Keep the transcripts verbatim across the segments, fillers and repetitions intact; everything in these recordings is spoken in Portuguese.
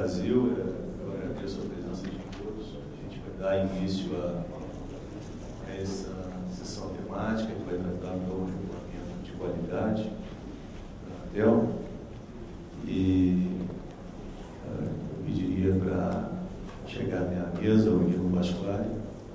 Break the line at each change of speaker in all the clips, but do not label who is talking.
Brasil. Eu agradeço a presença de todos. A gente vai dar início a, a essa sessão temática que vai tratar do regulamento de qualidade da Anatel. E uh, eu pediria para chegar à minha mesa o Nilo Pasquale,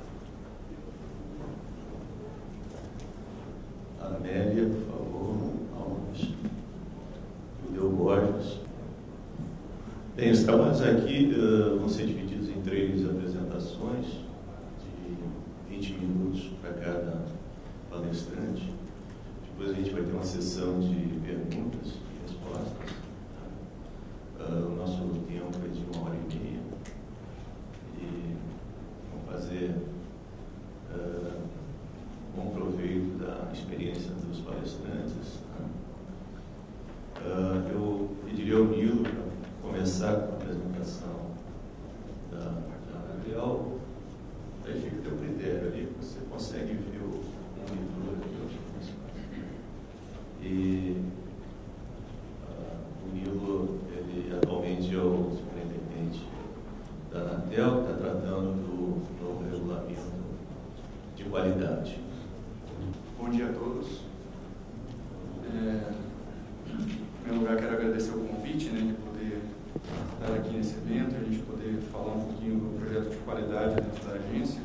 a Amélia, por favor, Alves, o Deu Borges. Bem, os trabalhos aqui uh, vão ser divididos em três apresentações de vinte minutos para cada palestrante. Depois a gente vai ter uma sessão de perguntas e respostas. Uh, o nosso tempo é de uma hora e meia. E vamos fazer uh, bom proveito da experiência dos palestrantes. Né? Uh, eu pediria ao Nilo para começar com a apresentação da, da Anatel. Aí fica o teu critério ali, você consegue ver o monitor aqui, eu acho que é mais fácil. E uh, o Nilo, ele atualmente é o superintendente da Anatel, que está tratando do novo regulamento de qualidade.
Bom dia a todos. É, em primeiro lugar, quero agradecer o convite, né, de poder estar aqui nesse evento, a gente poder falar um pouquinho do projeto de qualidade dentro da agência.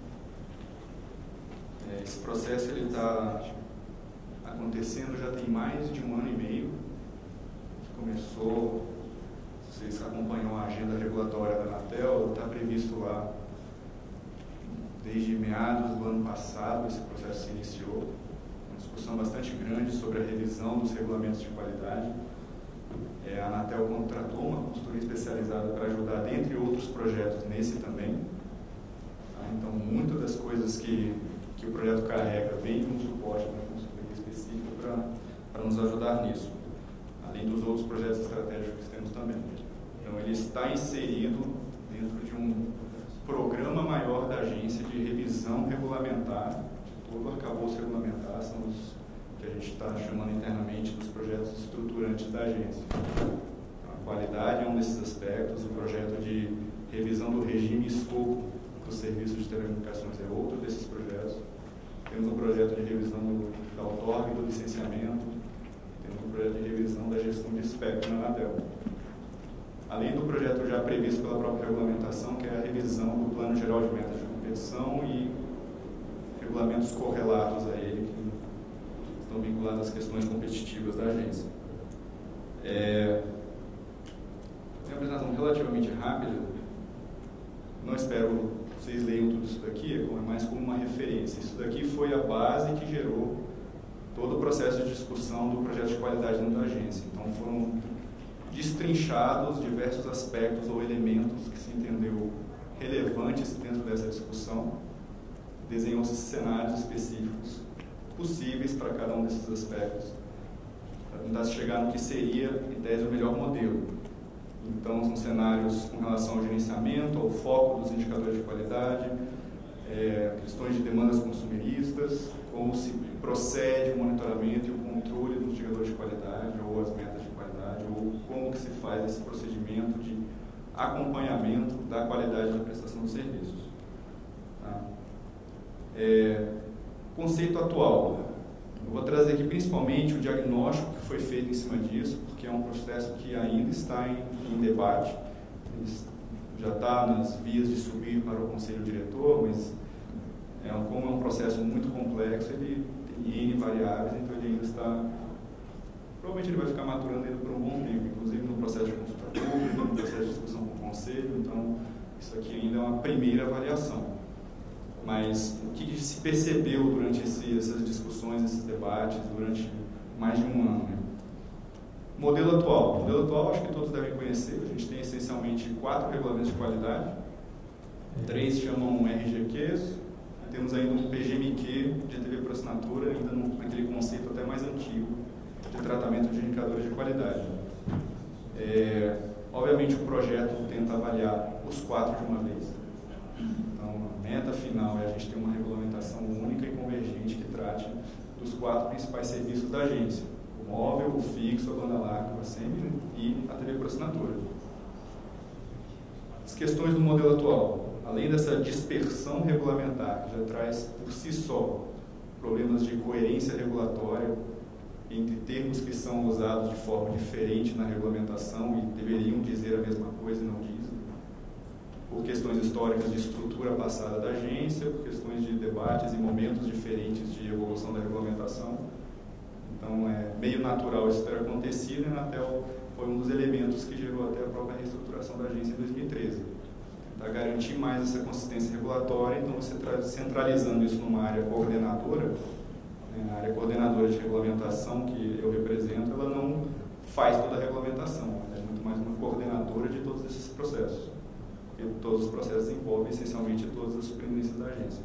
É, esse processo está acontecendo já tem mais de um ano e meio. Começou, vocês acompanham a agenda regulatória da Anatel, está previsto lá desde meados do ano passado, esse processo se iniciou. Uma discussão bastante grande sobre a revisão dos regulamentos de qualidade. É, a Anatel contratou uma consultoria especializada para ajudar, dentre outros projetos, nesse também. Tá? Então, muitas das coisas que, que o projeto carrega vem de um suporte de uma consultoria específica para nos ajudar nisso, além dos outros projetos estratégicos que temos também. Então, ele está inserido dentro de um programa maior da agência de revisão regulamentar, todo o arcabouço regulamentar, são os que a gente está chamando internamente dos projetos estruturantes da agência. A qualidade é um desses aspectos, o projeto de revisão do regime e escopo do serviço de telecomunicações é outro desses projetos. Temos um projeto de revisão do, da outorga e do licenciamento, temos um projeto de revisão da gestão de espectro na Anatel. Além do projeto já previsto pela própria regulamentação, que é a revisão do Plano Geral de Metas de Competição e regulamentos correlatos a ele, que estão vinculados às questões competitivas da agência. É uma apresentação relativamente rápida, não espero que vocês leiam tudo isso daqui, é mais como uma referência. Isso daqui foi a base que gerou todo o processo de discussão do projeto de qualidade dentro da agência. Então foram destrinchados diversos aspectos ou elementos que se entendeu relevantes dentro dessa discussão, desenhou-se cenários específicos possíveis para cada um desses aspectos, para tentar chegar no que seria, em tese, o melhor modelo. Então, são cenários com relação ao gerenciamento, ao foco dos indicadores de qualidade, é, questões de demandas consumeristas, como se procede o monitoramento e o controle dos indicadores de qualidade ou as metas de qualidade, ou como que se faz esse procedimento de acompanhamento da qualidade da prestação de serviços. Tá? É, conceito atual. Eu vou trazer aqui principalmente o diagnóstico que foi feito em cima disso, porque é um processo que ainda está em, em debate. Ele já está nas vias de subir para o conselho diretor, mas é, como é um processo muito complexo, ele tem N variáveis, então ele ainda está... Provavelmente ele vai ficar maturando ainda por um bom tempo, inclusive no processo de consulta pública, no processo de discussão com o conselho, então isso aqui ainda é uma primeira avaliação. Mas o que se percebeu durante esse, essas discussões, esses debates, durante mais de um ano? Né? Modelo atual. O modelo atual acho que todos devem conhecer. A gente tem essencialmente quatro regulamentos de qualidade. Três chamam R G Qs. Temos ainda um P G M Q de T V por assinatura, ainda naquele conceito até mais antigo de tratamento de indicadores de qualidade. É, obviamente o projeto tenta avaliar os quatro de uma vez. Então, a meta final é a gente ter uma regulamentação única e convergente que trate dos quatro principais serviços da agência: o móvel, o fixo, a banda larga, o A S E M e a T V por assinatura. questões do modelo atual, além dessa dispersão regulamentar, que já traz por si só problemas de coerência regulatória entre termos que são usados de forma diferente na regulamentação e deveriam dizer a mesma coisa e não dizem, por questões históricas de estrutura passada da agência, por questões de debates e momentos diferentes de evolução da regulamentação. Então, é meio natural isso ter acontecido, e a Anatel foi um dos elementos que gerou até a própria reestruturação da agência em dois mil e treze. Para garantir mais essa consistência regulatória, então você centralizando isso numa área coordenadora, né, a área coordenadora de regulamentação que eu represento, ela não faz toda a regulamentação, ela é muito mais uma coordenadora de todos esses processos, porque todos os processos envolvem essencialmente todas as superintendências da agência.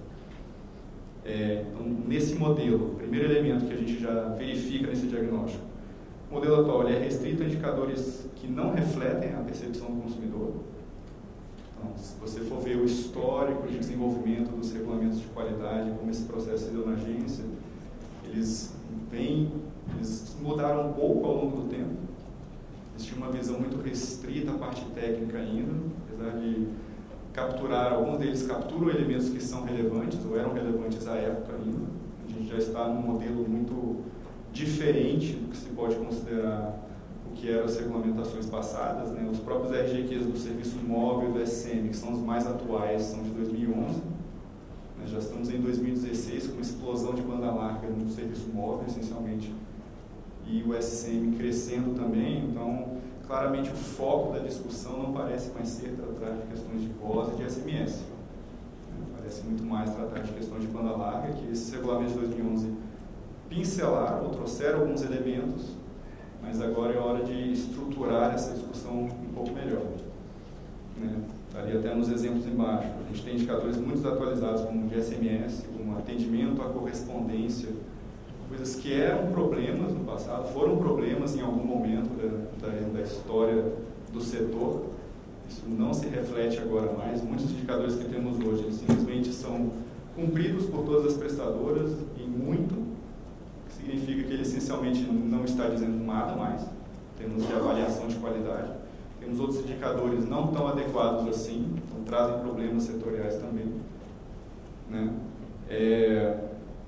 É, então, nesse modelo, o primeiro elemento que a gente já verifica nesse diagnóstico, o modelo atual ele é restrito a indicadores que não refletem a percepção do consumidor. Então, se você for ver o histórico de desenvolvimento dos regulamentos de qualidade, como esse processo se deu na agência, eles, vêm, eles mudaram um pouco ao longo do tempo. Existia uma visão muito restrita à parte técnica ainda, apesar de capturar, alguns deles capturam elementos que são relevantes, ou eram relevantes à época ainda. A gente já está num modelo muito diferente do que se pode considerar o que eram as regulamentações passadas, né? Os próprios R G Qs do serviço móvel e do S C M, que são os mais atuais, são de dois mil e onze. Né? Já estamos em dois mil e dezesseis com uma explosão de banda larga no serviço móvel, essencialmente, e o S C M crescendo também. Então, claramente o foco da discussão não parece mais ser tratar de questões de voz e de S M S. Parece muito mais tratar de questões de banda larga, que esses regulamentos de dois mil e onze pincelaram ou trouxeram alguns elementos, mas agora é hora de estruturar essa discussão um pouco melhor. Né? Ali até nos exemplos embaixo, a gente tem indicadores muito desatualizados, como de S M S, como atendimento à correspondência, coisas que eram problemas no passado, foram problemas em algum momento da, da, da história do setor. Isso não se reflete agora mais. Muitos indicadores que temos hoje, eles simplesmente são cumpridos por todas as prestadoras em muito, que significa que ele essencialmente não está dizendo nada mais, em termos de avaliação de qualidade. Temos outros indicadores não tão adequados assim, então trazem problemas setoriais também. Né? É...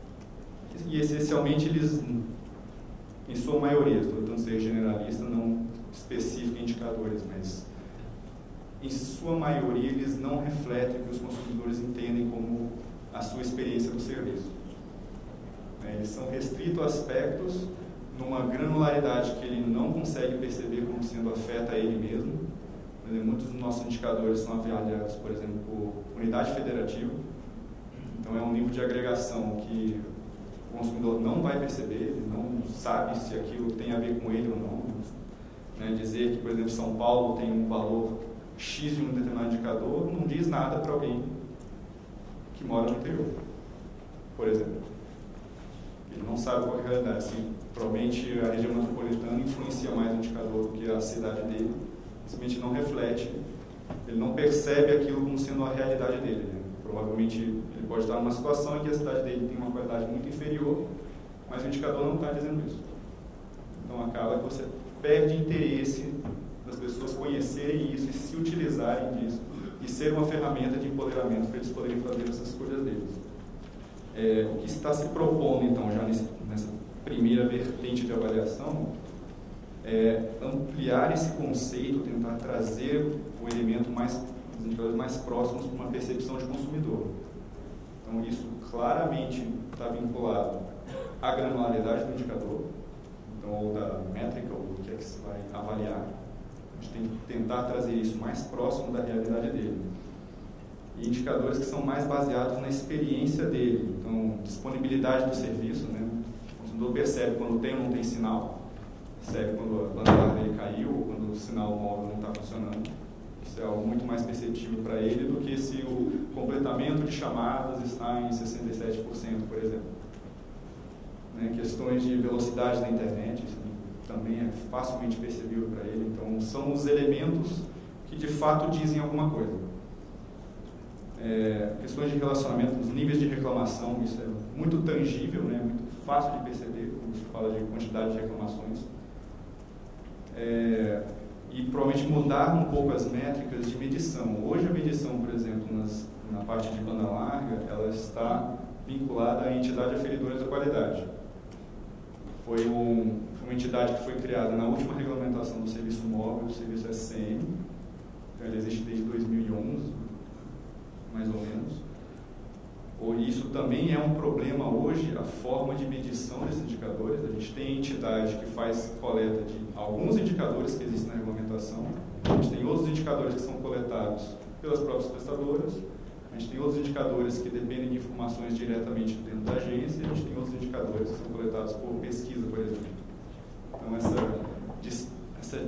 E essencialmente eles, em sua maioria, estou tentando ser generalista, não específico em indicadores, mas em sua maioria eles não refletem o que os consumidores entendem como a sua experiência do serviço. Eles são restritos a aspectos numa granularidade que ele não consegue perceber como sendo afeta a ele mesmo. Por exemplo, muitos dos nossos indicadores são avaliados, por exemplo, por unidade federativa. Então é um nível de agregação que o consumidor não vai perceber, ele não sabe se aquilo tem a ver com ele ou não. Né? Dizer que, por exemplo, São Paulo tem um valor X de um determinado indicador não diz nada para alguém que mora no interior, por exemplo. Ele não sabe qual é a realidade. Assim, provavelmente a região metropolitana influencia mais o indicador do que a cidade dele, simplesmente não reflete, ele não percebe aquilo como sendo a realidade dele. Né? Provavelmente ele pode estar numa situação em que a cidade dele tem uma qualidade muito inferior, mas o indicador não está dizendo isso. Então acaba que você perde interesse das pessoas conhecerem isso e se utilizarem disso e ser uma ferramenta de empoderamento para eles poderem fazer essas escolhas deles. É, o que está se propondo então já nesse, nessa primeira vertente de avaliação é ampliar esse conceito, tentar trazer o elemento mais, os indicadores mais próximos para uma percepção de consumidor. Então isso claramente está vinculado à granularidade do indicador, então, ou da métrica, ou do que é que se vai avaliar. A gente tem que tentar trazer isso mais próximo da realidade dele. E indicadores que são mais baseados na experiência dele. Então, disponibilidade do serviço, né? O consumidor percebe quando tem ou não tem sinal, percebe quando a banda larga dele caiu ou quando o sinal móvel não está funcionando. Isso é algo muito mais perceptível para ele do que se o completamento de chamadas está em sessenta e sete por cento, por exemplo. Né? Questões de velocidade da internet, isso também é facilmente percebível para ele. Então, são os elementos que de fato dizem alguma coisa. É, questões de relacionamento, os níveis de reclamação, isso é muito tangível, né? Muito fácil de perceber quando se fala de quantidade de reclamações. É, e provavelmente mudar um pouco as métricas de medição. Hoje a medição, por exemplo, nas, na parte de banda larga, ela está vinculada à entidade aferidora da qualidade. Foi, um, foi uma entidade que foi criada na última regulamentação do serviço móvel, do serviço S C M. Então, ela existe desde dois mil e onze, mais ou menos. Isso também é um problema hoje, a forma de medição desses indicadores. A gente tem entidade que faz coleta de alguns indicadores que existem na regulamentação, a gente tem outros indicadores que são coletados pelas próprias prestadoras, a gente tem outros indicadores que dependem de informações diretamente dentro da agência, e a gente tem outros indicadores que são coletados por pesquisa, por exemplo. Então, essa, essa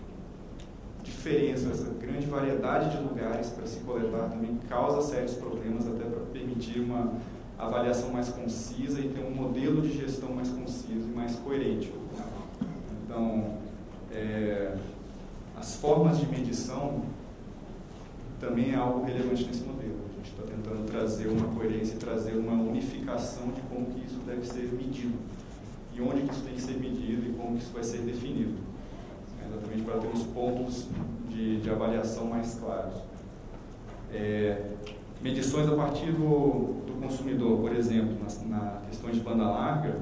diferença, essa grande variedade de lugares para se coletar também causa sérios problemas, até para permitir uma avaliação mais concisa e ter um modelo de gestão mais conciso e mais coerente. Então, é, as formas de medição também é algo relevante nesse modelo. A gente está tentando trazer uma coerência e trazer uma unificação de como que isso deve ser medido e onde que isso tem que ser medido e como que isso vai ser definido. Exatamente para ter os pontos de, de avaliação mais claros. É, medições a partir do, do consumidor, por exemplo, na, na questão de banda larga,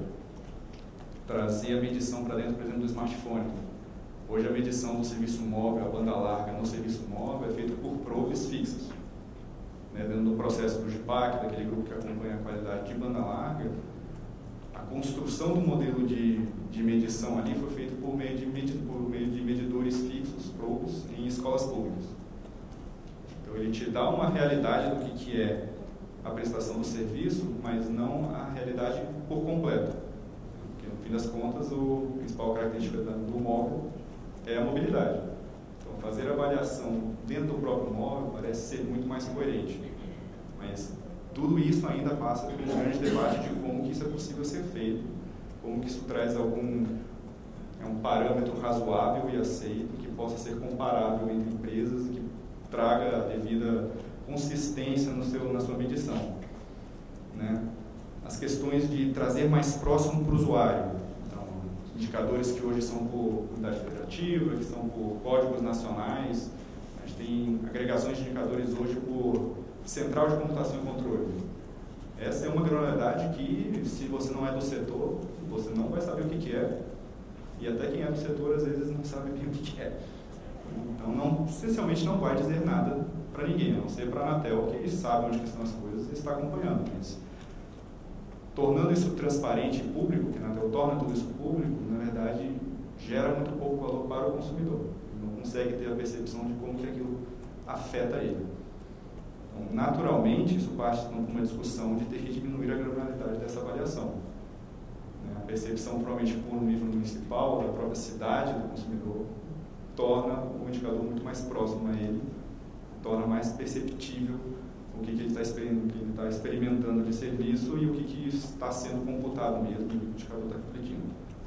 trazer a medição para dentro, por exemplo, do smartphone. Hoje a medição do serviço móvel, a banda larga no serviço móvel é feita por probes fixas. Né, dentro do processo do G P A C, daquele grupo que acompanha a qualidade de banda larga, a construção do modelo de, de medição ali foi feita por meio de, medi, por meio de medidores fixos, probes, em escolas públicas. Então ele te dá uma realidade do que, que é a prestação do serviço, mas não a realidade por completo. Porque no fim das contas, o principal característica do móvel é a mobilidade. Então fazer a avaliação dentro do próprio móvel parece ser muito mais coerente. Mas tudo isso ainda passa por um grande debate de como que isso é possível ser feito, como que isso traz algum é um parâmetro razoável e aceito, que possa ser comparável entre empresas e que traga a devida consistência no seu, na sua medição. Né? As questões de trazer mais próximo para o usuário. Então, indicadores que hoje são por unidade federativa, que são por códigos nacionais. A gente tem agregações de indicadores hoje por central de computação e controle. Essa é uma granularidade que, se você não é do setor, você não vai saber o que, que é. E até quem é do setor, às vezes, não sabe bem o que, que é. Então, não, essencialmente, não vai dizer nada para ninguém, a não ser para a Anatel, que sabe onde estão as coisas e está acompanhando. Mas, tornando isso transparente e público, que a Anatel torna tudo isso público, na verdade, gera muito pouco valor para o consumidor. Ele não consegue ter a percepção de como que aquilo afeta ele. Então, naturalmente, isso parte de uma discussão de ter que diminuir a granularidade dessa avaliação. A percepção, provavelmente, por nível municipal, da própria cidade do consumidor, torna o indicador muito mais próximo a ele, torna mais perceptível o que, que ele está experimentando, tá experimentando de serviço e o que, que está sendo computado mesmo, o que o indicador está refletindo.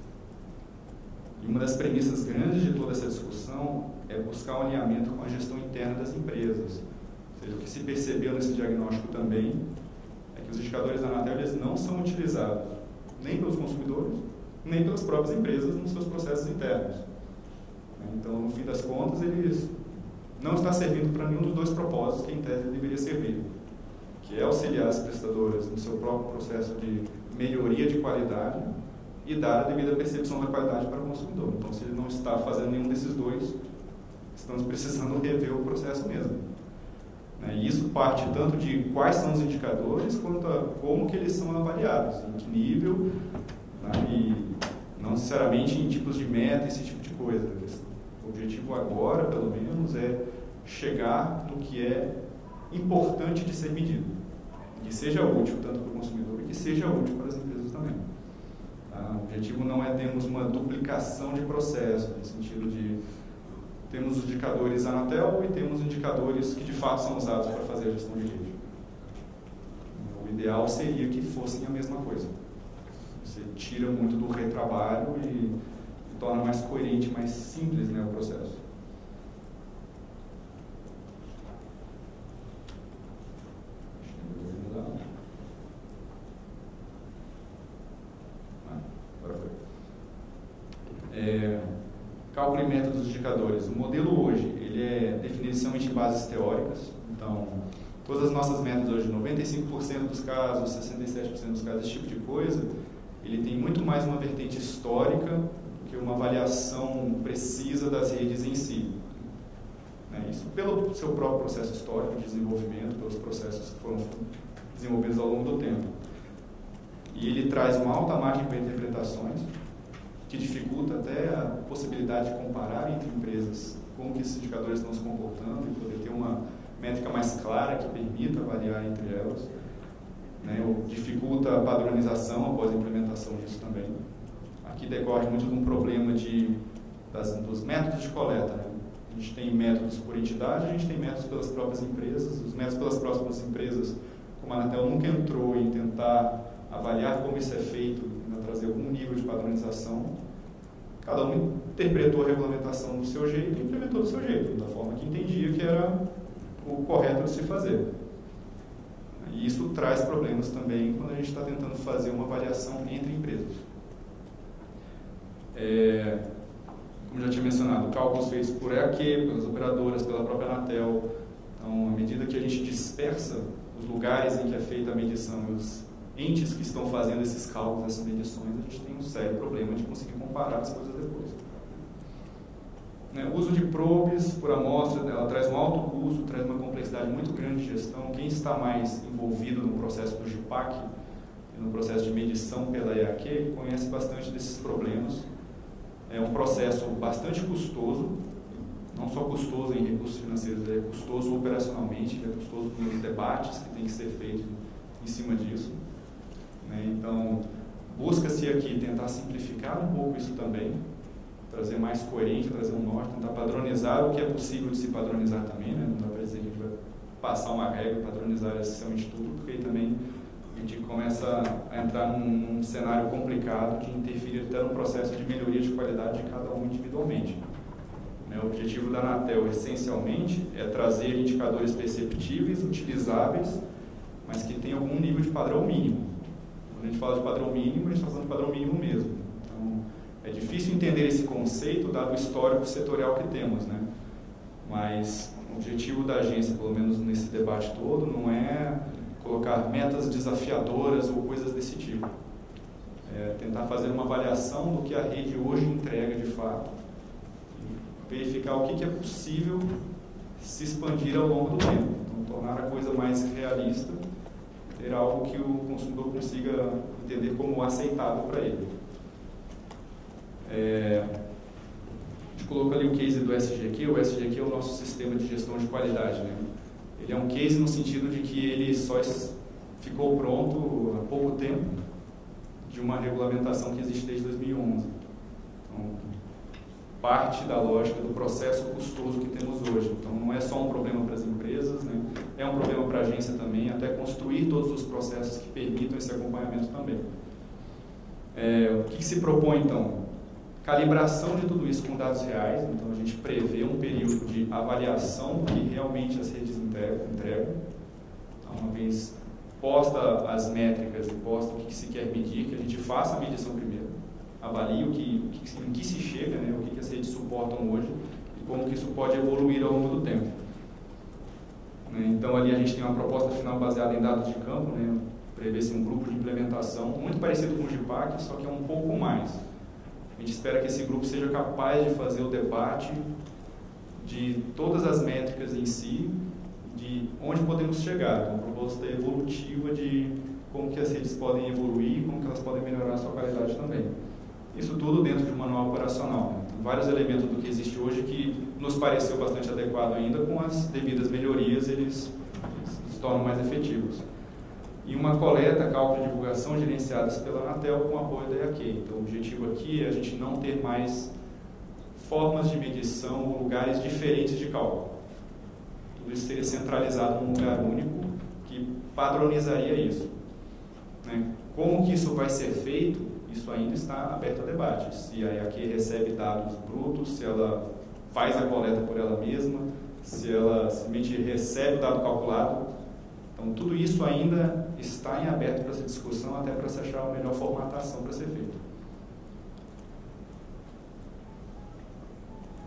E uma das premissas grandes de toda essa discussão é buscar um alinhamento com a gestão interna das empresas. Ou seja, o que se percebeu nesse diagnóstico também é que os indicadores da Anatel eles não são utilizados nem pelos consumidores, nem pelas próprias empresas nos seus processos internos. Então, no fim das contas, eles não está servindo para nenhum dos dois propósitos que, em tese, deveria servir, que é auxiliar as prestadoras no seu próprio processo de melhoria de qualidade e dar a devida percepção da qualidade para o consumidor. Então, se ele não está fazendo nenhum desses dois, estamos precisando rever o processo mesmo. E isso parte tanto de quais são os indicadores, quanto a como que eles são avaliados, em que nível, né? E não necessariamente em tipos de meta, esse tipo de coisa. O objetivo agora, pelo menos, é chegar no que é importante de ser medido, que seja útil tanto para o consumidor e que seja útil para as empresas também. Tá? O objetivo não é termos uma duplicação de processo, no sentido de temos os indicadores Anatel e temos indicadores que de fato são usados para fazer a gestão de rede. O ideal seria que fossem a mesma coisa. Você tira muito do retrabalho e torna mais coerente, mais simples, né, o processo. Agora foi. É, cálculo e métodos dos indicadores. O modelo hoje ele é definido inicialmente em bases teóricas, então todas as nossas metas hoje, noventa e cinco por cento dos casos, sessenta e sete por cento dos casos, esse tipo de coisa, ele tem muito mais uma vertente histórica do que uma avaliação precisa das redes em si. Né? Isso pelo seu próprio processo histórico de desenvolvimento, pelos processos que foram desenvolvidos ao longo do tempo. E ele traz uma alta margem para interpretações, que dificulta até a possibilidade de comparar entre empresas como que esses indicadores estão se comportando e poder ter uma métrica mais clara que permita avaliar entre elas. Né? Dificulta a padronização após a implementação disso também. Aqui decorre muito de um problema de, das, dos métodos de coleta. Né? A gente tem métodos por entidade, a gente tem métodos pelas próprias empresas. Os métodos pelas próprias empresas, como a Anatel nunca entrou em tentar avaliar como isso é feito, né, trazer algum nível de padronização, cada um interpretou a regulamentação do seu jeito e implementou do seu jeito, da forma que entendia que era o correto de se fazer. E isso traz problemas também quando a gente está tentando fazer uma avaliação entre empresas. É, como já tinha mencionado, cálculos feitos por E A Q, pelas operadoras, pela própria Anatel. Então, à medida que a gente dispersa os lugares em que é feita a medição e os entes que estão fazendo esses cálculos, essas medições, a gente tem um sério problema de conseguir comparar as coisas depois. Né, o uso de probes por amostra, ela traz um alto custo, traz uma complexidade muito grande de gestão. Quem está mais envolvido no processo do GIPAC e no processo de medição pela E A Q conhece bastante desses problemas. É um processo bastante custoso, não só custoso em recursos financeiros, é custoso operacionalmente, é custoso nos debates que tem que ser feito em cima disso. Né? Então, busca-se aqui tentar simplificar um pouco isso também, trazer mais coerente, trazer um norte, tentar padronizar o que é possível de se padronizar também, né? Não dá para dizer que a gente vai passar uma regra, padronizar essencialmente tudo, porque aí também a gente começa a entrar num, num cenário complicado de interferir até no processo de melhoria de qualidade de cada um individualmente. Né? O objetivo da Anatel, essencialmente, é trazer indicadores perceptíveis, utilizáveis, mas que tenham algum nível de padrão mínimo. Quando a gente fala de padrão mínimo, a gente está falando de padrão mínimo mesmo. Então, é difícil entender esse conceito, dado o histórico setorial que temos, né? Mas o objetivo da agência, pelo menos nesse debate todo, não é colocar metas desafiadoras ou coisas desse tipo. É tentar fazer uma avaliação do que a rede hoje entrega de fato, e verificar o que é possível se expandir ao longo do tempo. Então, tornar a coisa mais realista, ter algo que o consumidor consiga entender como aceitável para ele. É, a gente colocou ali o case do S G Q. O S G Q é o nosso sistema de gestão de qualidade, né? Ele é um case no sentido de que ele só ficou pronto há pouco tempo de uma regulamentação que existe desde dois mil e onze. Então, parte da lógica do processo custoso que temos hoje. Então, não é só um problema para as empresas, né? É um problema para a agência também, até construir todos os processos que permitam esse acompanhamento também. É, o que, que se propõe, então? Calibração de tudo isso com dados reais. Então, a gente prevê um período de avaliação do que realmente as redes entregam. Então, uma vez posta as métricas e posta o que, que se quer medir, que a gente faça a medição primeiro, avalie o que, o que, em que se chega, né, o que, que as redes suportam hoje e como que isso pode evoluir ao longo do tempo. Então, ali a gente tem uma proposta final baseada em dados de campo, né, prevê-se um grupo de implementação muito parecido com o GIPAC, só que é um pouco mais. A gente espera que esse grupo seja capaz de fazer o debate de todas as métricas em si, de onde podemos chegar. Então, uma proposta evolutiva de como que as redes podem evoluir, como que elas podem melhorar a sua qualidade também. Isso tudo dentro de um manual operacional. Né? Tem vários elementos do que existe hoje que nos pareceu bastante adequado ainda, com as devidas melhorias eles, eles se tornam mais efetivos. E uma coleta, cálculo e divulgação gerenciadas pela Anatel com apoio da E A Q. Então, o objetivo aqui é a gente não ter mais formas de medição ou lugares diferentes de cálculo. Tudo isso seria centralizado num lugar único que padronizaria isso. Né? Como que isso vai ser feito, isso ainda está aberto a debate. Se a E A Q recebe dados brutos, se ela faz a coleta por ela mesma, se ela simplesmente recebe o dado calculado. Então, tudo isso ainda está em aberto para essa discussão, até para se achar a melhor formatação para ser feita.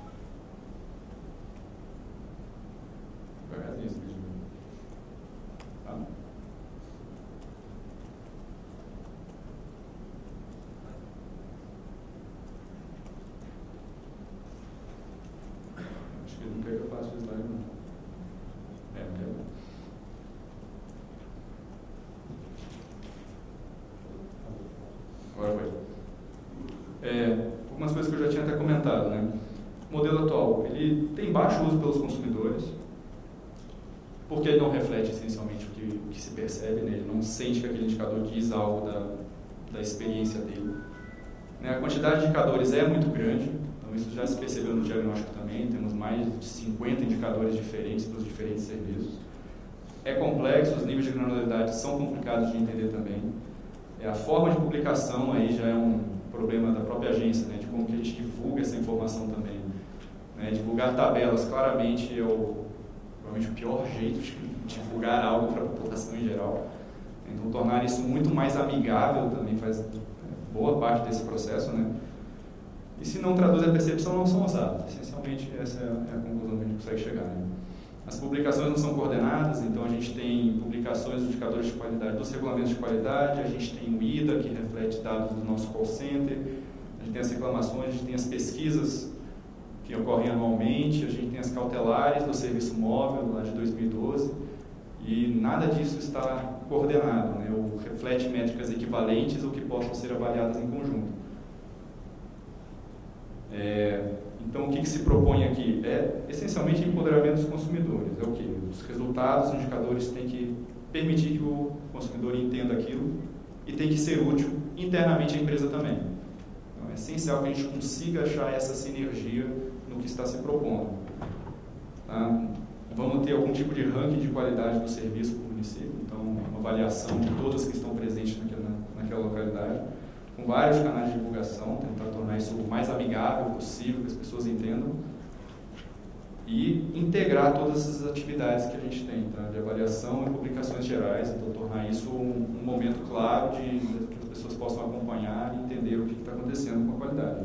baixo uso pelos consumidores, porque ele não reflete essencialmente o que, o que se percebe, né? Ele não sente que aquele indicador diz algo da, da experiência dele. Né? A quantidade de indicadores é muito grande, então isso já se percebeu no diagnóstico também, temos mais de cinquenta indicadores diferentes para os diferentes serviços. É complexo, os níveis de granularidade são complicados de entender também. É, a forma de publicação aí já é um problema da própria agência, né? De como que a gente divulga essa informação também. Né? Divulgar tabelas, claramente, é o, provavelmente o pior jeito de divulgar algo para a população em geral. Então, tornar isso muito mais amigável também faz boa parte desse processo, né? E se não traduz a percepção, não são usados. Essencialmente, essa é a conclusão que a gente consegue chegar, né? As publicações não são coordenadas, então a gente tem publicações dos indicadores de qualidade, dos regulamentos de qualidade, a gente tem o I D A, que reflete dados do nosso call center, a gente tem as reclamações, a gente tem as pesquisas que ocorrem anualmente, a gente tem as cautelares do serviço móvel, lá de dois mil e doze, e nada disso está coordenado, né? Ou reflete métricas equivalentes ou que possam ser avaliadas em conjunto. É... Então, o que, que se propõe aqui? É, essencialmente, empoderamento dos consumidores. É o quê? Os resultados, os indicadores têm que permitir que o consumidor entenda aquilo e tem que ser útil internamente à empresa também. Então, é essencial que a gente consiga achar essa sinergia no que está se propondo. Tá? Vamos ter algum tipo de ranking de qualidade do serviço para o município, então, uma avaliação de todas que estão presentes naquela, naquela localidade, com vários canais de divulgação, tentar tornar isso o mais amigável possível, que as pessoas entendam, e integrar todas essas atividades que a gente tem, tá? De avaliação e publicações gerais, então tornar isso um, um momento claro de, de que as pessoas possam acompanhar e entender o que está acontecendo com a qualidade.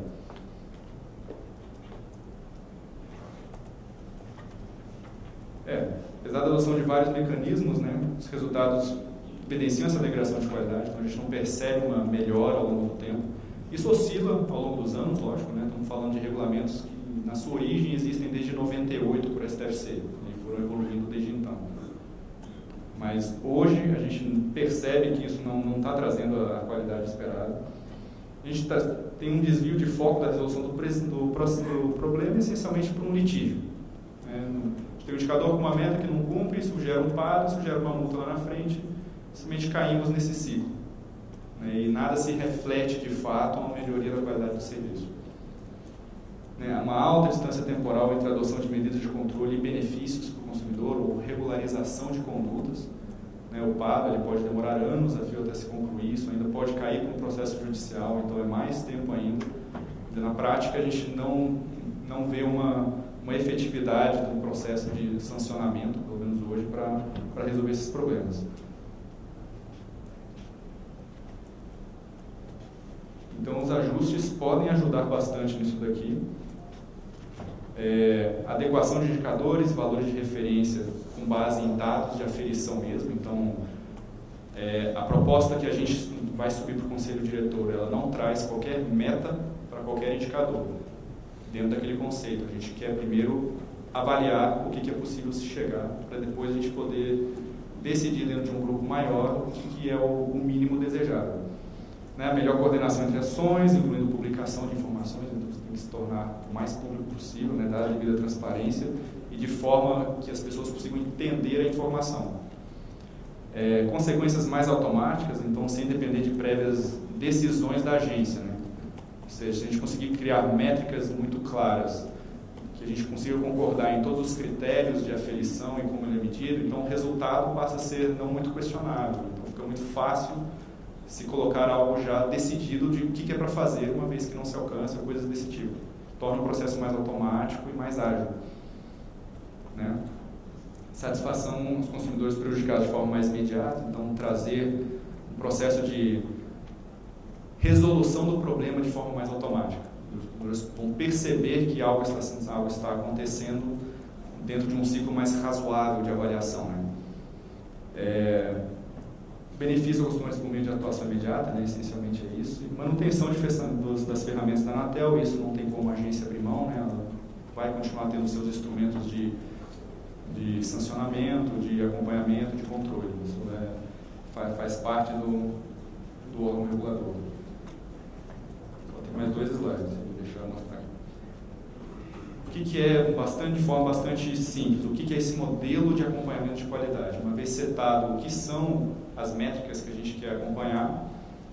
É, apesar da adoção de vários mecanismos, né, os resultados evidenciam essa degradação de qualidade, então a gente não percebe uma melhora ao longo do tempo. Isso oscila ao longo dos anos, lógico, né? Estamos falando de regulamentos que, na sua origem, existem desde noventa e oito por S T F C, e foram evoluindo desde então. Mas hoje a gente percebe que isso não está trazendo a, a qualidade esperada. A gente tá, tem um desvio de foco da resolução do, do, do problema, essencialmente por um litígio. Né? A gente tem um indicador com uma meta que não cumpre, isso gera um paro, isso gera uma multa lá na frente, simplesmente caímos nesse ciclo, né, e nada se reflete de fato a uma melhoria da qualidade do serviço. Né, uma alta distância temporal entre a adoção de medidas de controle e benefícios para o consumidor, ou regularização de condutas. Né, o P A D ele pode demorar anos a fio até se concluir, isso ainda pode cair para um processo judicial, então é mais tempo ainda. Na prática, a gente não, não vê uma, uma efetividade do processo de sancionamento, pelo menos hoje, para resolver esses problemas. Então, os ajustes podem ajudar bastante nisso daqui. É, adequação de indicadores, valores de referência com base em dados de aferição mesmo. Então, é, a proposta que a gente vai subir para o conselho diretor, ela não traz qualquer meta para qualquer indicador dentro daquele conceito. A gente quer primeiro avaliar o que, que é possível se chegar, para depois a gente poder decidir dentro de um grupo maior o que, que é o, o mínimo desejado. Né, a melhor coordenação entre ações, incluindo publicação de informações, então tem que se tornar o mais público possível, né, dar a devida transparência e de forma que as pessoas consigam entender a informação. É, consequências mais automáticas, então sem depender de prévias decisões da agência. Né? Ou seja, se a gente conseguir criar métricas muito claras, que a gente consiga concordar em todos os critérios de aferição e como ele é medido, então o resultado passa a ser não muito questionável, então fica muito fácil se colocar algo já decidido de o que é para fazer, uma vez que não se alcança, coisas desse tipo. Torna o processo mais automático e mais ágil. Né? Satisfação dos consumidores prejudicados de forma mais imediata, então trazer um processo de resolução do problema de forma mais automática. Os consumidores vão perceber que algo está, algo está acontecendo dentro de um ciclo mais razoável de avaliação. Né? É, benefício aos consumidores por meio de atuação imediata, né? Essencialmente é isso. E manutenção de dos, das ferramentas da Anatel, isso não tem como a agência abrir mão, né? Ela vai continuar tendo seus instrumentos de, de sancionamento, de acompanhamento, de controle. Isso é, faz, faz parte do, do órgão regulador. Só tem mais dois slides, vou deixar eu mostrar aqui. que, que é, bastante, de forma bastante simples, o que, que é esse modelo de acompanhamento de qualidade? Uma vez setado o que são as métricas que a gente quer acompanhar,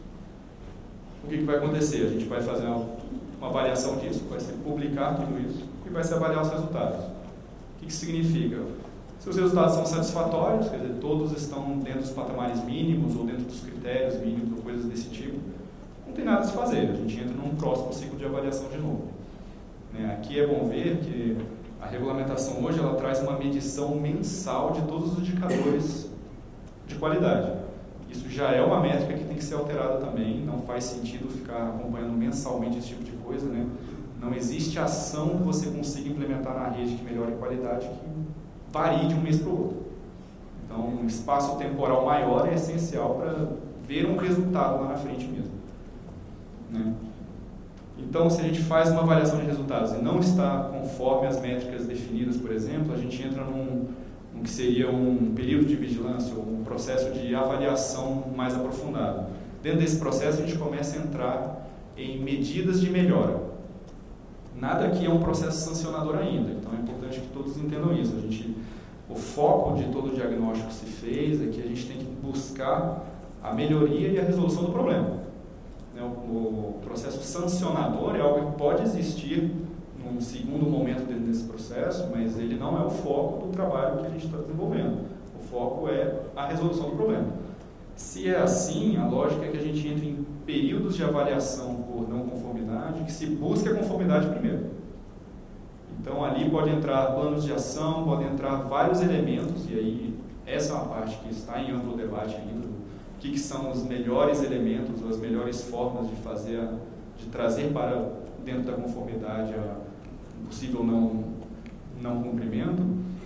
o que, que vai acontecer? A gente vai fazer uma, uma avaliação disso, vai se publicar tudo isso e vai se avaliar os resultados. O que, que significa? Se os resultados são satisfatórios, quer dizer, todos estão dentro dos patamares mínimos ou dentro dos critérios mínimos ou coisas desse tipo, não tem nada a se fazer, a gente entra num próximo ciclo de avaliação de novo. Né? Aqui é bom ver que a regulamentação hoje ela traz uma medição mensal de todos os indicadores de qualidade. Isso já é uma métrica que tem que ser alterada também, não faz sentido ficar acompanhando mensalmente esse tipo de coisa, né? Não existe ação que você consiga implementar na rede que melhore a qualidade que varie de um mês para o outro. Então, um espaço temporal maior é essencial para ver um resultado lá na frente mesmo. Né? Então, se a gente faz uma avaliação de resultados e não está conforme as métricas definidas, por exemplo, a gente entra num, num que seria um período de vigilância ou um processo de avaliação mais aprofundado. Dentro desse processo, a gente começa a entrar em medidas de melhora. Nada aqui é um processo sancionador ainda, então é importante que todos entendam isso. A gente, o foco de todo o diagnóstico que se fez é que a gente tem que buscar a melhoria e a resolução do problema. O, o processo sancionador é algo que pode existir num segundo momento dentro desse processo, mas ele não é o foco do trabalho que a gente está desenvolvendo. O foco é a resolução do problema. Se é assim, a lógica é que a gente entre em períodos de avaliação por não conformidade, que se busque a conformidade primeiro. Então, ali pode entrar planos de ação, pode entrar vários elementos, e aí essa é uma parte que está em amplo debate ainda, o que, que são os melhores elementos, ou as melhores formas de fazer, a, de trazer para dentro da conformidade a possível não, não cumprimento.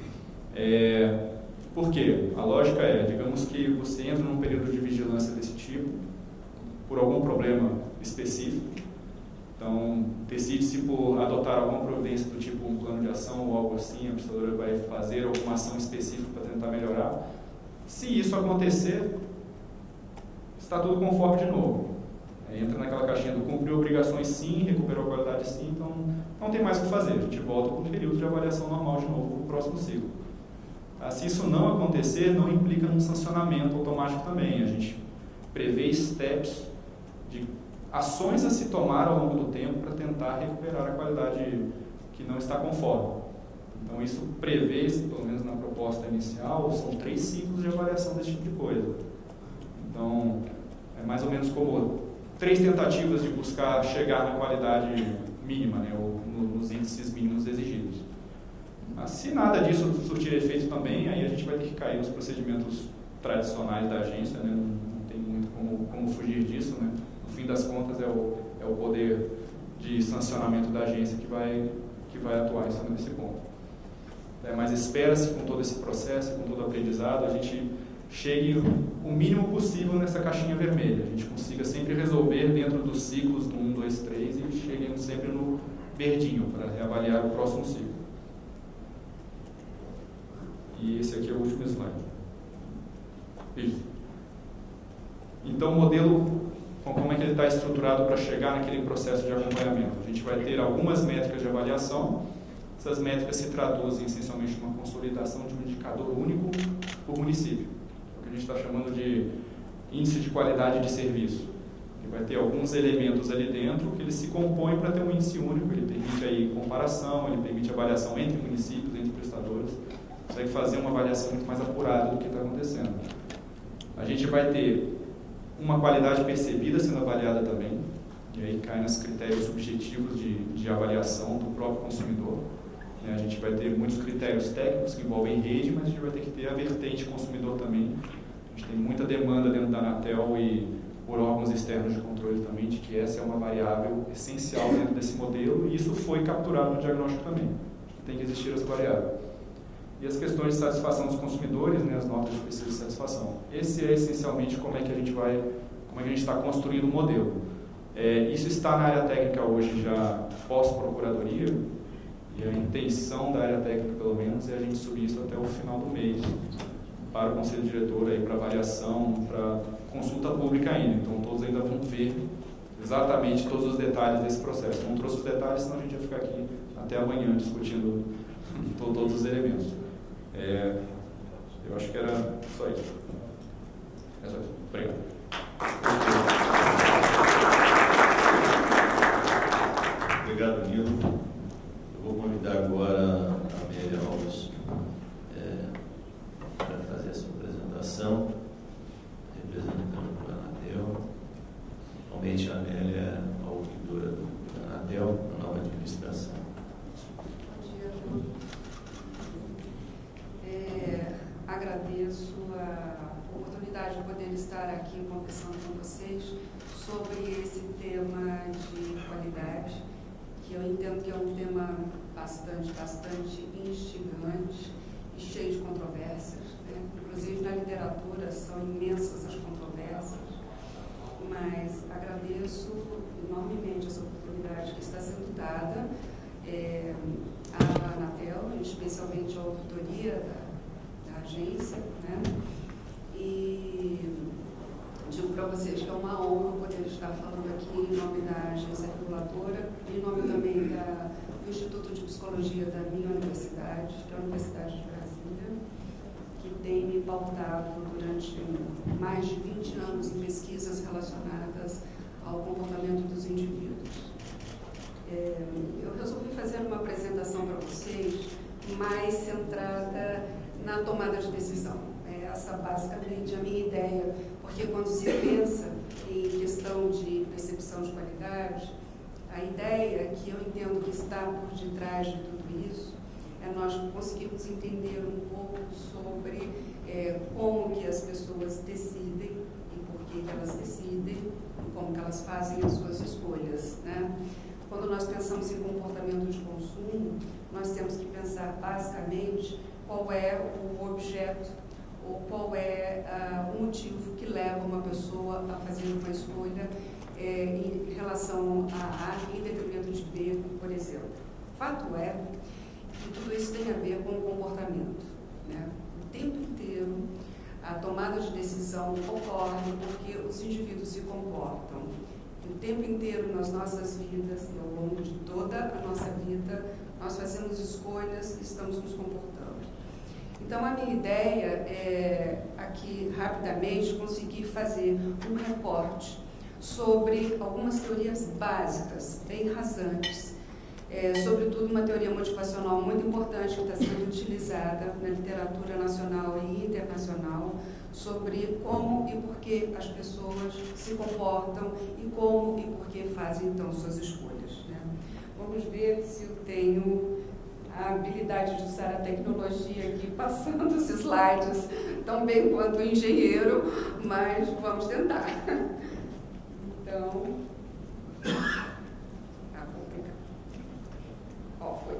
É, por quê? A lógica é, digamos que você entra num período de vigilância desse tipo, por algum problema específico, então decide-se por adotar alguma providência do tipo um plano de ação ou algo assim, a prestadora vai fazer alguma ação específica para tentar melhorar. Se isso acontecer, está tudo conforme de novo. Entra naquela caixinha do cumpriu obrigações sim, recuperou a qualidade sim, então não tem mais o que fazer. A gente volta para um período de avaliação normal de novo no próximo ciclo. Ah, se isso não acontecer, não implica num sancionamento automático também. A gente prevê steps de ações a se tomar ao longo do tempo para tentar recuperar a qualidade que não está conforme. Então isso prevê, pelo menos na proposta inicial, são três ciclos de avaliação desse tipo de coisa. Então, é mais ou menos como três tentativas de buscar chegar na qualidade mínima, né, ou nos índices mínimos exigidos. Mas se nada disso surtir efeito também, aí a gente vai ter que cair nos procedimentos tradicionais da agência, né, não, não tem muito como, como fugir disso, né. No fim das contas, é o, é o poder de sancionamento da agência que vai, que vai atuar em cima desse ponto. É, mas espera-se, com todo esse processo, com todo o aprendizado, a gente chegue o mínimo possível nessa caixinha vermelha. A gente consiga sempre resolver dentro dos ciclos do um, dois, três e cheguemos sempre no verdinho para reavaliar o próximo ciclo. E esse aqui é o último slide. Isso. Então, o modelo, como é que ele está estruturado para chegar naquele processo de acompanhamento? A gente vai ter algumas métricas de avaliação. Essas métricas se traduzem essencialmente numa consolidação de um indicador único por município. A gente está chamando de índice de qualidade de serviço, que vai ter alguns elementos ali dentro que ele se compõe para ter um índice único. Ele permite aí comparação, ele permite avaliação entre municípios, entre prestadores, consegue fazer uma avaliação muito mais apurada do que está acontecendo. A gente vai ter uma qualidade percebida sendo avaliada também, e aí cai nos critérios subjetivos de, de avaliação do próprio consumidor. A gente vai ter muitos critérios técnicos que envolvem rede, mas a gente vai ter que ter a vertente consumidor também. A gente tem muita demanda dentro da Anatel e por órgãos externos de controle também, de que essa é uma variável essencial dentro desse modelo, e isso foi capturado no diagnóstico também. Tem que existir essa variável. E as questões de satisfação dos consumidores, né, as notas de pesquisa de satisfação. Esse é essencialmente como é que a gente vai, como é que a gente está construindo o modelo. É, isso está na área técnica hoje já pós-procuradoria, e a intenção da área técnica, pelo menos, é a gente subir isso até o final do mês para o Conselho Diretor, aí, para avaliação, para consulta pública ainda. Então, todos ainda vão ver exatamente todos os detalhes desse processo. Não trouxe os detalhes, senão a gente ia ficar aqui até amanhã discutindo todos os elementos. É, eu acho que era só isso. É só isso. Obrigado.
Obrigado, Nilo. Eu vou convidar agora a Amélia Alves é, para fazer a sua apresentação, representando o Anatel. Realmente a Amélia é a ouvidora do Anatel, a nova administração.
Bom dia, Ju. É, agradeço a oportunidade de poder estar aqui conversando com vocês sobre esse tema de qualidade, que eu entendo que é um tema bastante, bastante instigante e cheio de controvérsias, né? Inclusive na literatura são imensas as controvérsias, mas agradeço enormemente essa oportunidade que está sendo dada é, à Anatel, especialmente à auditoria da, da agência, né? E digo para vocês que é uma honra poder estar falando aqui em nome da agência reguladora, em nome também da, do Instituto de Psicologia da minha universidade, que é a Universidade de Brasília, que tem me pautado durante mais de vinte anos em pesquisas relacionadas ao comportamento dos indivíduos. É, eu resolvi fazer uma apresentação para vocês mais centrada na tomada de decisão. Essa basicamente a minha ideia, porque quando se pensa em questão de percepção de qualidade, a ideia que eu entendo que está por detrás de tudo isso é nós conseguirmos entender um pouco sobre é, como que as pessoas decidem e por que, que elas decidem e como que elas fazem as suas escolhas, né? Quando nós pensamos em comportamento de consumo, nós temos que pensar basicamente qual é o objeto ou qual é uh, o motivo que leva uma pessoa a fazer uma escolha é, em relação a A em detrimento de B, por exemplo. Fato é que tudo isso tem a ver com o comportamento, né? O tempo inteiro a tomada de decisão ocorre porque os indivíduos se comportam. O tempo inteiro nas nossas vidas e ao longo de toda a nossa vida, nós fazemos escolhas e estamos nos comportando. Então, a minha ideia é, aqui, rapidamente, conseguir fazer um reporte sobre algumas teorias básicas, bem rasantes, é, sobretudo uma teoria motivacional muito importante que está sendo utilizada na literatura nacional e internacional, sobre como e por que as pessoas se comportam e como e por que fazem, então, suas escolhas, né? Vamos ver se eu tenho a habilidade de usar a tecnologia aqui, passando os slides tão bem quanto o engenheiro, mas vamos tentar. Então, ah, vou pegar. Ó, foi.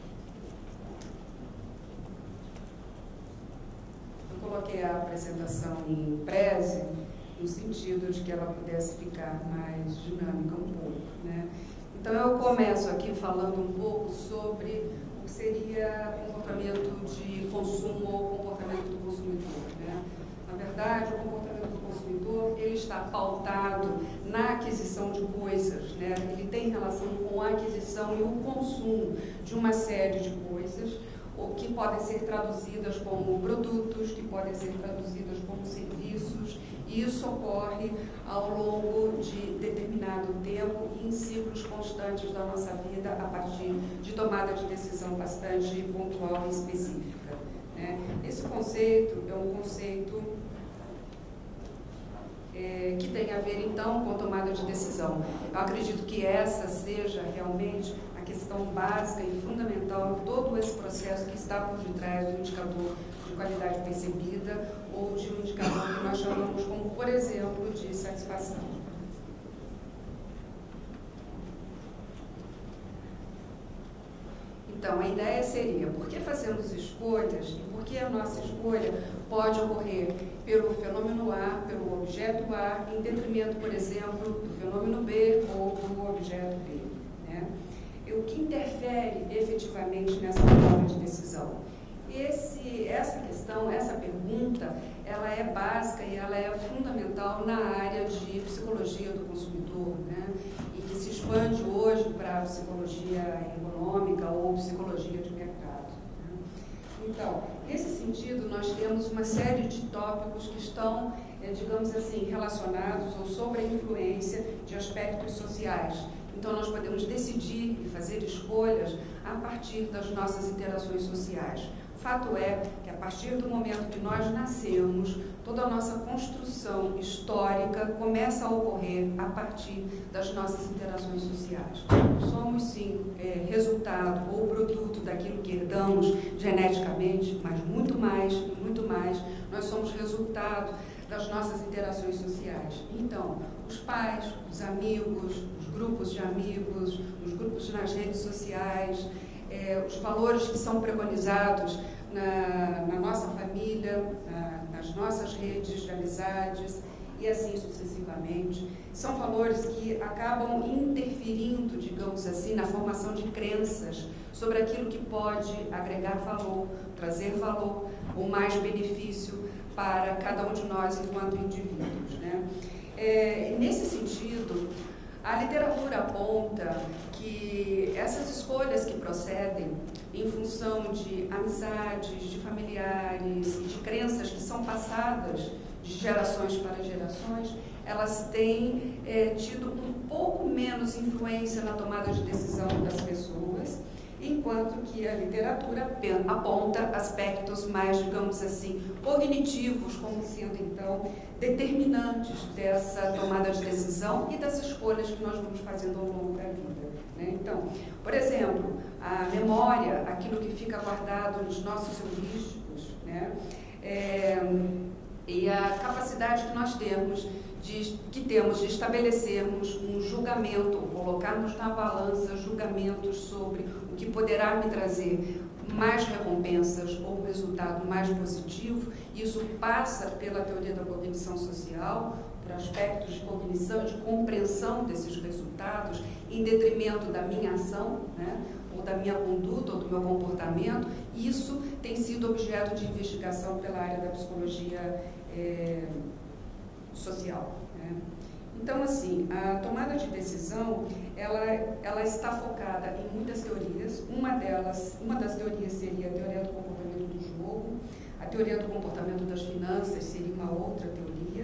Eu coloquei a apresentação em preze, no sentido de que ela pudesse ficar mais dinâmica um pouco, né? Então, eu começo aqui falando um pouco sobre o que seria comportamento de consumo ou comportamento do consumidor, né? Na verdade, o comportamento do consumidor ele está pautado na aquisição de coisas, né? Ele tem relação com a aquisição e o consumo de uma série de coisas, ou que podem ser traduzidas como produtos, que podem ser traduzidas como serviços, e isso ocorre ao longo de determinado tempo e em ciclos constantes da nossa vida a partir de tomada de decisão bastante pontual e específica, né? Esse conceito é um conceito é, que tem a ver, então, com tomada de decisão. Eu acredito que essa seja realmente a questão básica e fundamental de todo esse processo que está por detrás do indicador de qualidade percebida ou de um indicador que nós chamamos como, por exemplo, de satisfação. Então, a ideia seria, por que fazemos escolhas e por que a nossa escolha pode ocorrer pelo fenômeno A, pelo objeto A, em detrimento, por exemplo, do fenômeno B ou do objeto B, né? E o que interfere efetivamente nessa tomada de decisão? Esse, essa questão, essa pergunta, ela é básica e ela é fundamental na área de psicologia do consumidor, né? E que se expande hoje para a psicologia econômica econômica ou psicologia de mercado. Então, nesse sentido, nós temos uma série de tópicos que estão, digamos assim, relacionados ou sob a influência de aspectos sociais. Então, nós podemos decidir e fazer escolhas a partir das nossas interações sociais. Fato é que, a partir do momento que nós nascemos, toda a nossa construção histórica começa a ocorrer a partir das nossas interações sociais. Somos, sim, é, resultado ou produto daquilo que herdamos geneticamente, mas muito mais, muito mais, nós somos resultado das nossas interações sociais. Então, os pais, os amigos, os grupos de amigos, os grupos nas redes sociais, é, os valores que são preconizados na, na nossa família, na, nas nossas redes de amizades e assim sucessivamente, são valores que acabam interferindo, digamos assim, na formação de crenças sobre aquilo que pode agregar valor, trazer valor ou mais benefício para cada um de nós enquanto indivíduos, né? É, nesse sentido, a literatura aponta que essas escolhas que procedem em função de amizades, de familiares e de crenças que são passadas de gerações para gerações, elas têm é, tido um pouco menos influência na tomada de decisão das pessoas, enquanto que a literatura aponta aspectos mais, digamos assim, cognitivos, como sendo, então, determinantes dessa tomada de decisão e das escolhas que nós vamos fazendo ao longo da vida, né? Então, por exemplo, a memória, aquilo que fica guardado nos nossos heurísticos, né? É, e a capacidade que nós temos de, que temos de estabelecermos um julgamento, colocarmos na balança julgamentos sobre o que poderá me trazer mais recompensas ou um resultado mais positivo. Isso passa pela teoria da cognição social, por aspectos de cognição, de compreensão desses resultados, em detrimento da minha ação, né, ou da minha conduta, ou do meu comportamento. Isso tem sido objeto de investigação pela área da psicologia é, social, né? Então, assim, a tomada de decisão, ela, ela está focada em muitas teorias. Uma delas, uma das teorias seria a teoria do comportamento do jogo, a teoria do comportamento das finanças seria uma outra teoria,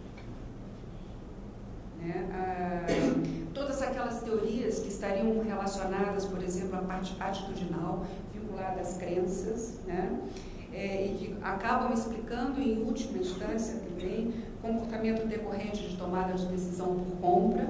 né? Ah, todas aquelas teorias que estariam relacionadas, por exemplo, à parte atitudinal, vinculada às crenças, né? É, e que acabam explicando, em última instância também, comportamento decorrente de tomada de decisão por compra,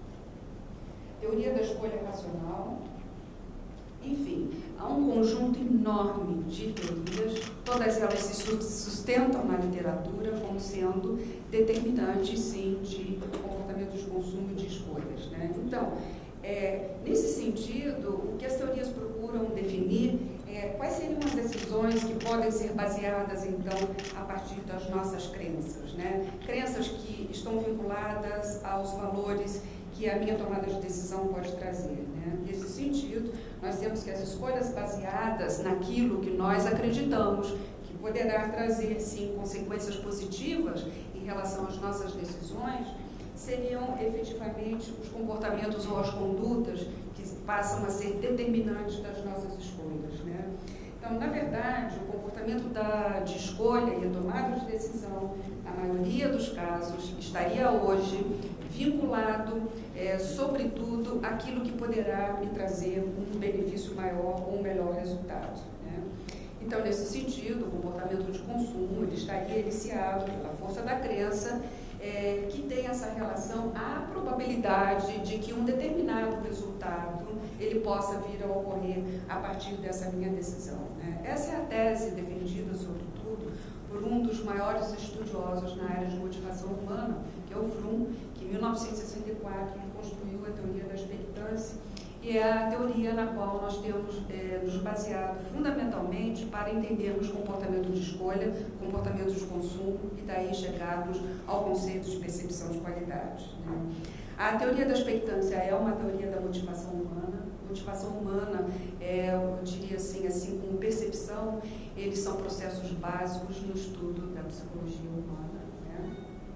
teoria da escolha racional. Enfim, há um conjunto enorme de teorias, todas elas se sustentam na literatura como sendo determinantes, sim, de comportamento de consumo e de escolhas, né? Então, é, nesse sentido, o que as teorias procuram definir é quais seriam as decisões que podem ser baseadas, então, a partir das nossas crenças, né? Crenças que estão vinculadas aos valores que a minha tomada de decisão pode trazer, né? Nesse sentido, nós temos que as escolhas baseadas naquilo que nós acreditamos que poderá trazer, sim, consequências positivas em relação às nossas decisões, seriam efetivamente os comportamentos ou as condutas que passam a ser determinantes das nossas escolhas, né? Então, na verdade, o comportamento da, de escolha e a tomada de decisão, na maioria dos casos, estaria hoje vinculado, é, sobretudo, àquilo que poderá me trazer um benefício maior ou um melhor resultado, né? Então, nesse sentido, o comportamento de consumo ele estaria iniciado pela força da crença, é, que tem essa relação à probabilidade de que um determinado resultado ele possa vir a ocorrer a partir dessa minha decisão, né? Essa é a tese defendida, sobretudo, por um dos maiores estudiosos na área de motivação humana, que é o Fromm, que em mil novecentos e sessenta e quatro construiu a teoria da expectância, e é a teoria na qual nós temos é, nos baseado fundamentalmente para entendermos comportamento de escolha, comportamento de consumo e daí chegarmos ao conceito de percepção de qualidade, né? A teoria da expectância é uma teoria da motivação humana. Motivação humana, é, eu diria assim, assim como percepção, eles são processos básicos no estudo da psicologia humana, né?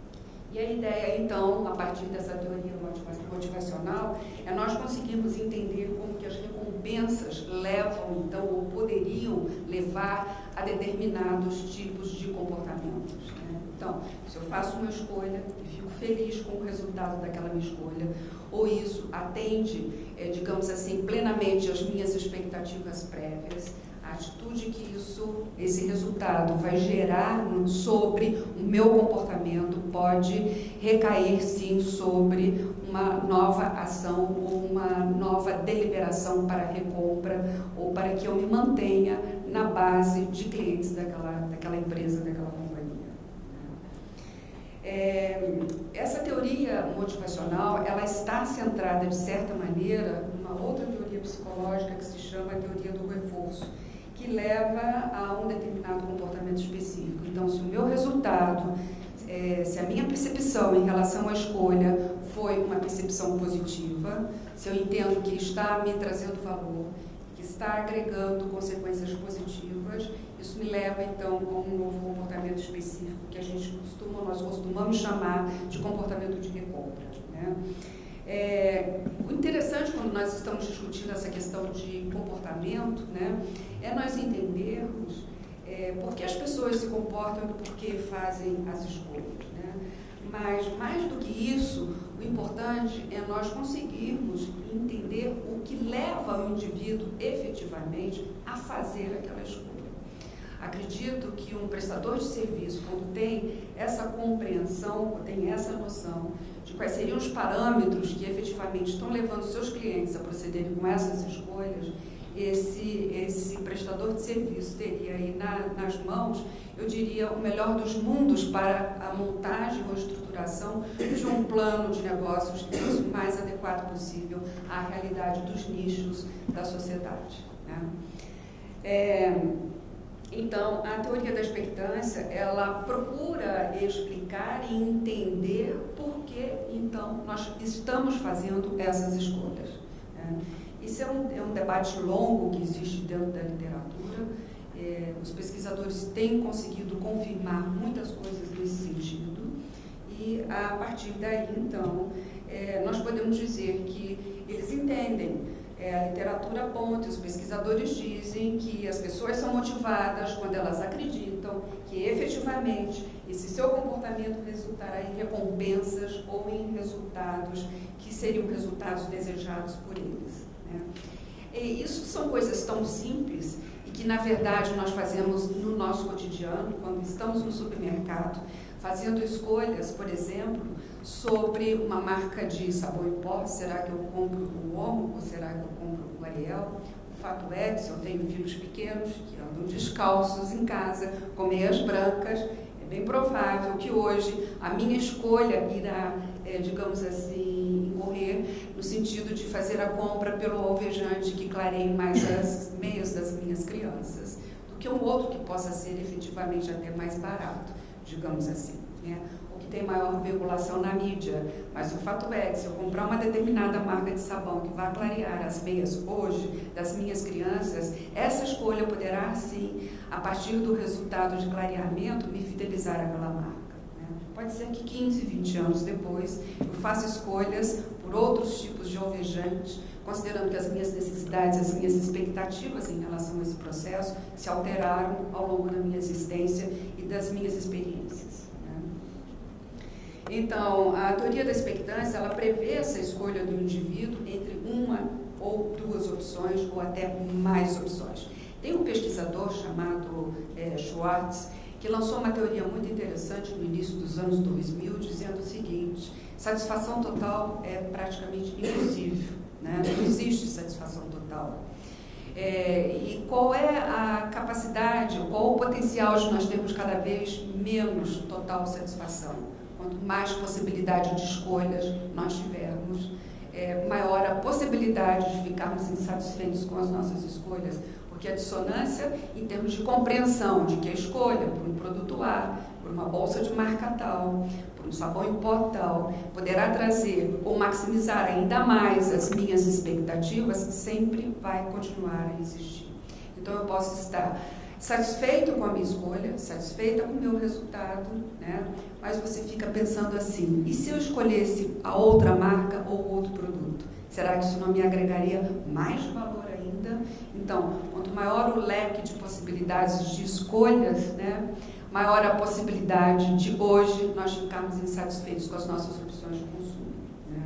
E a ideia, então, a partir dessa teoria motivacional, é nós conseguirmos entender como que as recompensas levam, então, ou poderiam levar a determinados tipos de comportamentos, né? Então, se eu faço uma escolha e fico feliz com o resultado daquela minha escolha, ou isso atende, é, digamos assim, plenamente às minhas expectativas prévias, a atitude que isso, esse resultado vai gerar sobre o meu comportamento pode recair, sim, sobre uma nova ação ou uma nova deliberação para recompra ou para que eu me mantenha na base de clientes daquela, daquela empresa, daquela companhia. É, essa teoria motivacional, ela está centrada, de certa maneira, numa outra teoria psicológica que se chama a teoria do reforço, que leva a um determinado comportamento específico. Então, se o meu resultado, é, se a minha percepção em relação à escolha foi uma percepção positiva, se eu entendo que está me trazendo valor, que está agregando consequências positivas, isso me leva, então, a um novo comportamento específico, que a gente costuma, nós costumamos chamar de comportamento de recompra, né? É, o interessante quando nós estamos discutindo essa questão de comportamento, né, é nós entendermos é, por que as pessoas se comportam e por que fazem as escolhas, né? Mas, mais do que isso, o importante é nós conseguirmos entender o que leva o indivíduo efetivamente a fazer aquela escolha. Acredito que um prestador de serviço, quando tem essa compreensão, tem essa noção de quais seriam os parâmetros que efetivamente estão levando seus clientes a procederem com essas escolhas, esse, esse prestador de serviço teria aí na, nas mãos, eu diria, o melhor dos mundos para a montagem ou estruturação de um plano de negócios que fosse o mais adequado possível à realidade dos nichos da sociedade, né? É, Então, a teoria da expectância, ela procura explicar e entender por que, então, nós estamos fazendo essas escolhas, né? Isso é um, é um debate longo que existe dentro da literatura. É, os pesquisadores têm conseguido confirmar muitas coisas nesse sentido e, a partir daí, então, é, nós podemos dizer que eles entendem. É, a literatura aponta, os pesquisadores dizem que as pessoas são motivadas quando elas acreditam que efetivamente esse seu comportamento resultará em recompensas ou em resultados que seriam resultados desejados por eles, né? E isso são coisas tão simples e que, na verdade, nós fazemos no nosso cotidiano, quando estamos no supermercado, fazendo escolhas, por exemplo, sobre uma marca de sabão em pó. Será que eu compro o Omo ou será que eu compro o Ariel? O fato é que, se eu tenho filhos pequenos que andam descalços em casa, com meias brancas, é bem provável que hoje a minha escolha irá, é, digamos assim, incorrer no sentido de fazer a compra pelo alvejante que clareie mais as meias das minhas crianças, do que um outro que possa ser efetivamente até mais barato, digamos assim, né? Ou que tem maior veiculação na mídia. Mas o fato é que, se eu comprar uma determinada marca de sabão que vai clarear as meias hoje das minhas crianças, essa escolha poderá, sim, a partir do resultado de clareamento, me fidelizar àquela marca, né? Pode ser que quinze, vinte anos depois eu faça escolhas por outros tipos de alvejantes, considerando que as minhas necessidades, as minhas expectativas em relação a esse processo se alteraram ao longo da minha existência e das minhas experiências, né? Então, a teoria da expectância, ela prevê essa escolha do indivíduo entre uma ou duas opções, ou até mais opções. Tem um pesquisador chamado é, Schwartz, que lançou uma teoria muito interessante no início dos anos dois mil, dizendo o seguinte: satisfação total é praticamente impossível, né? Não existe satisfação total. É, e qual é a capacidade, qual o potencial de nós termos cada vez menos total satisfação? Quanto mais possibilidade de escolhas nós tivermos, é, maior a possibilidade de ficarmos insatisfeitos com as nossas escolhas, porque a dissonância em termos de compreensão de que a escolha por um produto A, por uma bolsa de marca tal, por um sabão em pó tal, poderá trazer ou maximizar ainda mais as minhas expectativas, sempre vai continuar a existir. Então, eu posso estar satisfeito com a minha escolha, satisfeita com o meu resultado, né? Mas você fica pensando assim, e se eu escolhesse a outra marca ou outro produto? Será que isso não me agregaria mais valor ainda? Então, quanto maior o leque de possibilidades de escolhas, né, maior a possibilidade de hoje nós ficarmos insatisfeitos com as nossas opções de consumo, né?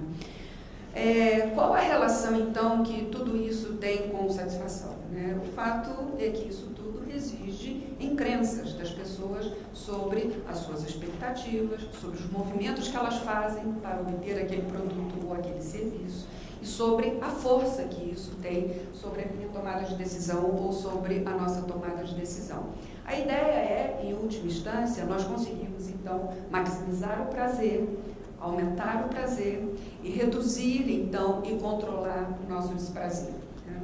É, qual a relação, então, que tudo isso tem com satisfação, né? O fato é que isso tudo reside em crenças das pessoas sobre as suas expectativas, sobre os movimentos que elas fazem para obter aquele produto ou aquele serviço, e sobre a força que isso tem sobre a minha tomada de decisão ou sobre a nossa tomada de decisão. A ideia é, em última instância, nós conseguimos, então, maximizar o prazer, aumentar o prazer e reduzir, então, e controlar o nosso desprazer, né?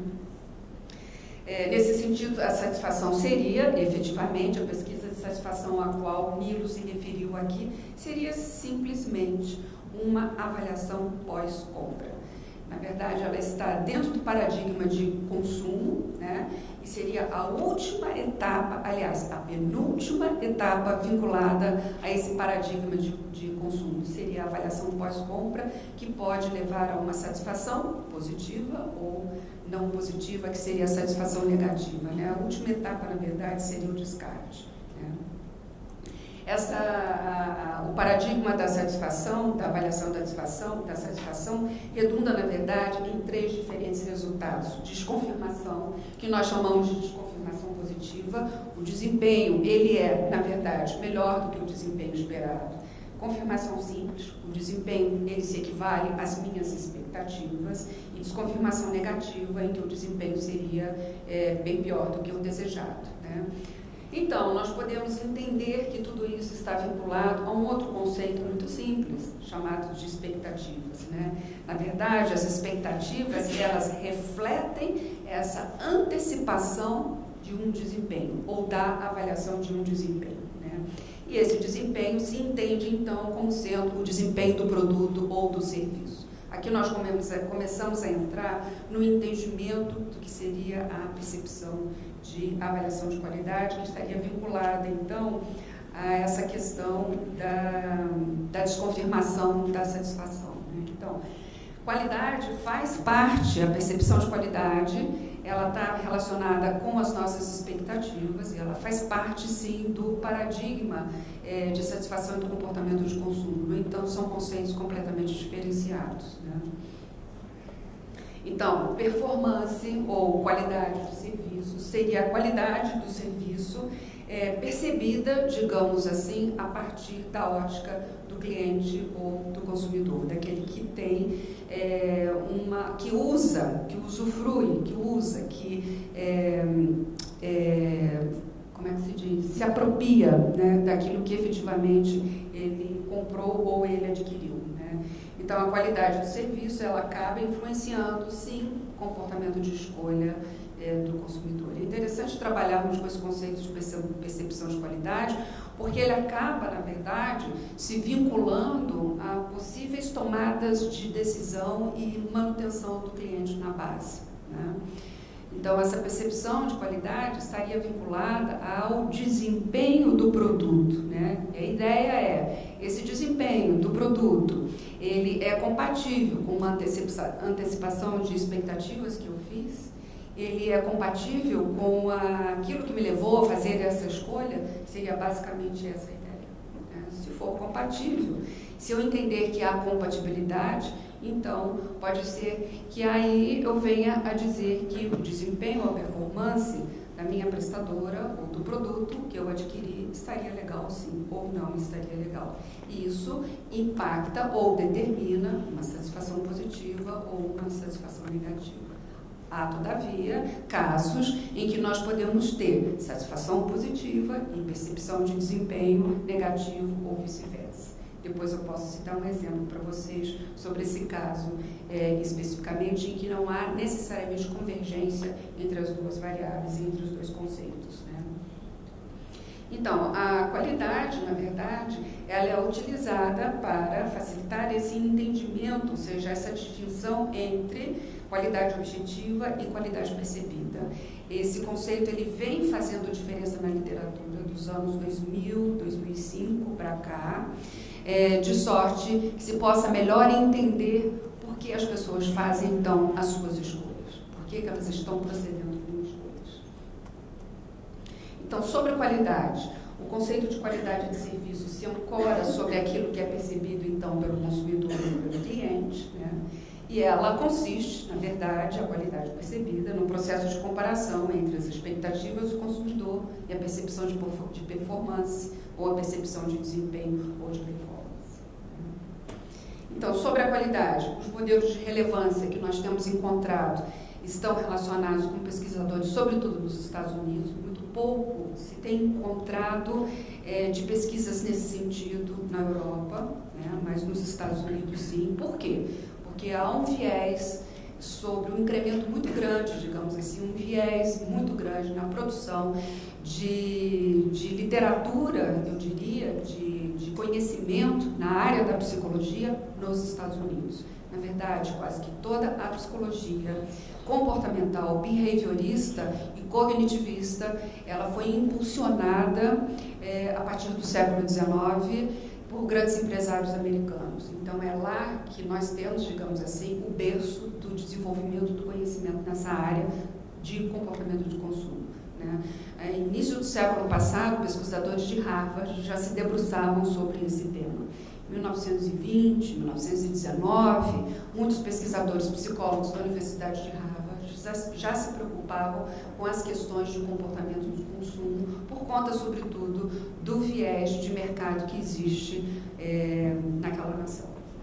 É, nesse sentido, a satisfação seria, efetivamente, a pesquisa de satisfação a qual Milo se referiu aqui, seria simplesmente uma avaliação pós-compra. Na verdade, ela está dentro do paradigma de consumo, né? E seria a última etapa, aliás, a penúltima etapa vinculada a esse paradigma de, de consumo. Seria a avaliação pós-compra, que pode levar a uma satisfação positiva ou não positiva, que seria a satisfação negativa, né? A última etapa, na verdade, seria o descarte, né? Essa, a, a, o paradigma da satisfação, da avaliação da satisfação, da satisfação, redunda, na verdade, em três diferentes resultados. Desconfirmação, que nós chamamos de desconfirmação positiva. O desempenho, ele é, na verdade, melhor do que o desempenho esperado. Confirmação simples, o desempenho, ele se equivale às minhas expectativas. E desconfirmação negativa, em que o desempenho seria é, bem pior do que o desejado, né? Então, nós podemos entender que tudo isso está vinculado a um outro conceito muito simples, chamado de expectativas, né? Na verdade, as expectativas, elas refletem essa antecipação de um desempenho, ou da avaliação de um desempenho, né? E esse desempenho se entende, então, como sendo o desempenho do produto ou do serviço. Aqui nós começamos a entrar no entendimento do que seria a percepção de avaliação de qualidade, que estaria vinculada, então, a essa questão da, da desconfirmação da satisfação, né? Então, qualidade faz parte, a percepção de qualidade, ela está relacionada com as nossas expectativas, e ela faz parte, sim, do paradigma é, de satisfação e do comportamento de consumo. No entanto, são conceitos completamente diferenciados, né? Então, performance ou qualidade do serviço seria a qualidade do serviço é, percebida, digamos assim, a partir da ótica do cliente ou do consumidor, daquele que tem é, uma, que usa, que usufrui, que usa, que é, é, como é que se diz, se apropria, né, daquilo que efetivamente ele comprou ou ele adquiriu, né? Então, a qualidade do serviço, ela acaba influenciando, sim, o comportamento de escolha é, do consumidor. É interessante trabalharmos com esse conceito de percepção de qualidade, porque ele acaba, na verdade, se vinculando a possíveis tomadas de decisão e manutenção do cliente na base, né? Então, essa percepção de qualidade estaria vinculada ao desempenho do produto, né? E a ideia é, esse desempenho do produto, ele é compatível com uma antecipação de expectativas que eu fiz? Ele é compatível com a, aquilo que me levou a fazer essa escolha? Seria basicamente essa a ideia, né? Se for compatível, se eu entender que há compatibilidade, então pode ser que aí eu venha a dizer que o desempenho, a performance da minha prestadora ou do produto que eu adquiri estaria legal sim, ou não estaria legal. E isso impacta ou determina uma satisfação positiva ou uma satisfação negativa. Há, todavia, casos em que nós podemos ter satisfação positiva e percepção de desempenho negativo ou vice-versa. Depois eu posso citar um exemplo para vocês sobre esse caso é, especificamente, em que não há necessariamente convergência entre as duas variáveis, entre os dois conceitos, né? Então, a qualidade, na verdade, é ela é utilizada para facilitar esse entendimento, ou seja, essa distinção entre qualidade objetiva e qualidade percebida. Esse conceito ele vem fazendo diferença na literatura dos anos dois mil, dois mil e cinco para cá, é, de sorte que se possa melhor entender por que as pessoas fazem, então, as suas escolhas, por que, que elas estão procedendo com escolhas. Então, sobre qualidade, o conceito de qualidade de serviço se ancora sobre aquilo que é percebido, então, pelo consumidor e pelo cliente, né? E ela consiste, na verdade, a qualidade percebida, num processo de comparação entre as expectativas do consumidor e a percepção de performance, ou a percepção de desempenho ou de performance. Então, sobre a qualidade, os modelos de relevância que nós temos encontrado estão relacionados com pesquisadores, sobretudo nos Estados Unidos. Muito pouco se tem encontrado é, de pesquisas nesse sentido na Europa, né, mas nos Estados Unidos sim. Por quê? Porque há um viés sobre um incremento muito grande, digamos assim, um viés muito grande na produção de, de literatura, eu diria, de, de conhecimento na área da psicologia nos Estados Unidos. Na verdade, quase que toda a psicologia comportamental, behaviorista e cognitivista, ela foi impulsionada é, a partir do século dezenove por grandes empresários americanos. Então, é lá que nós temos, digamos assim, o berço do desenvolvimento do conhecimento nessa área de comportamento de consumo, né? No início do século passado, pesquisadores de Harvard já se debruçavam sobre esse tema. Em mil novecentos e vinte, mil novecentos e dezenove, muitos pesquisadores psicólogos da Universidade de Harvard já se preocupavam com as questões de comportamento de consumo, por conta, sobretudo, do viés de mercado que existe é, naquela nação.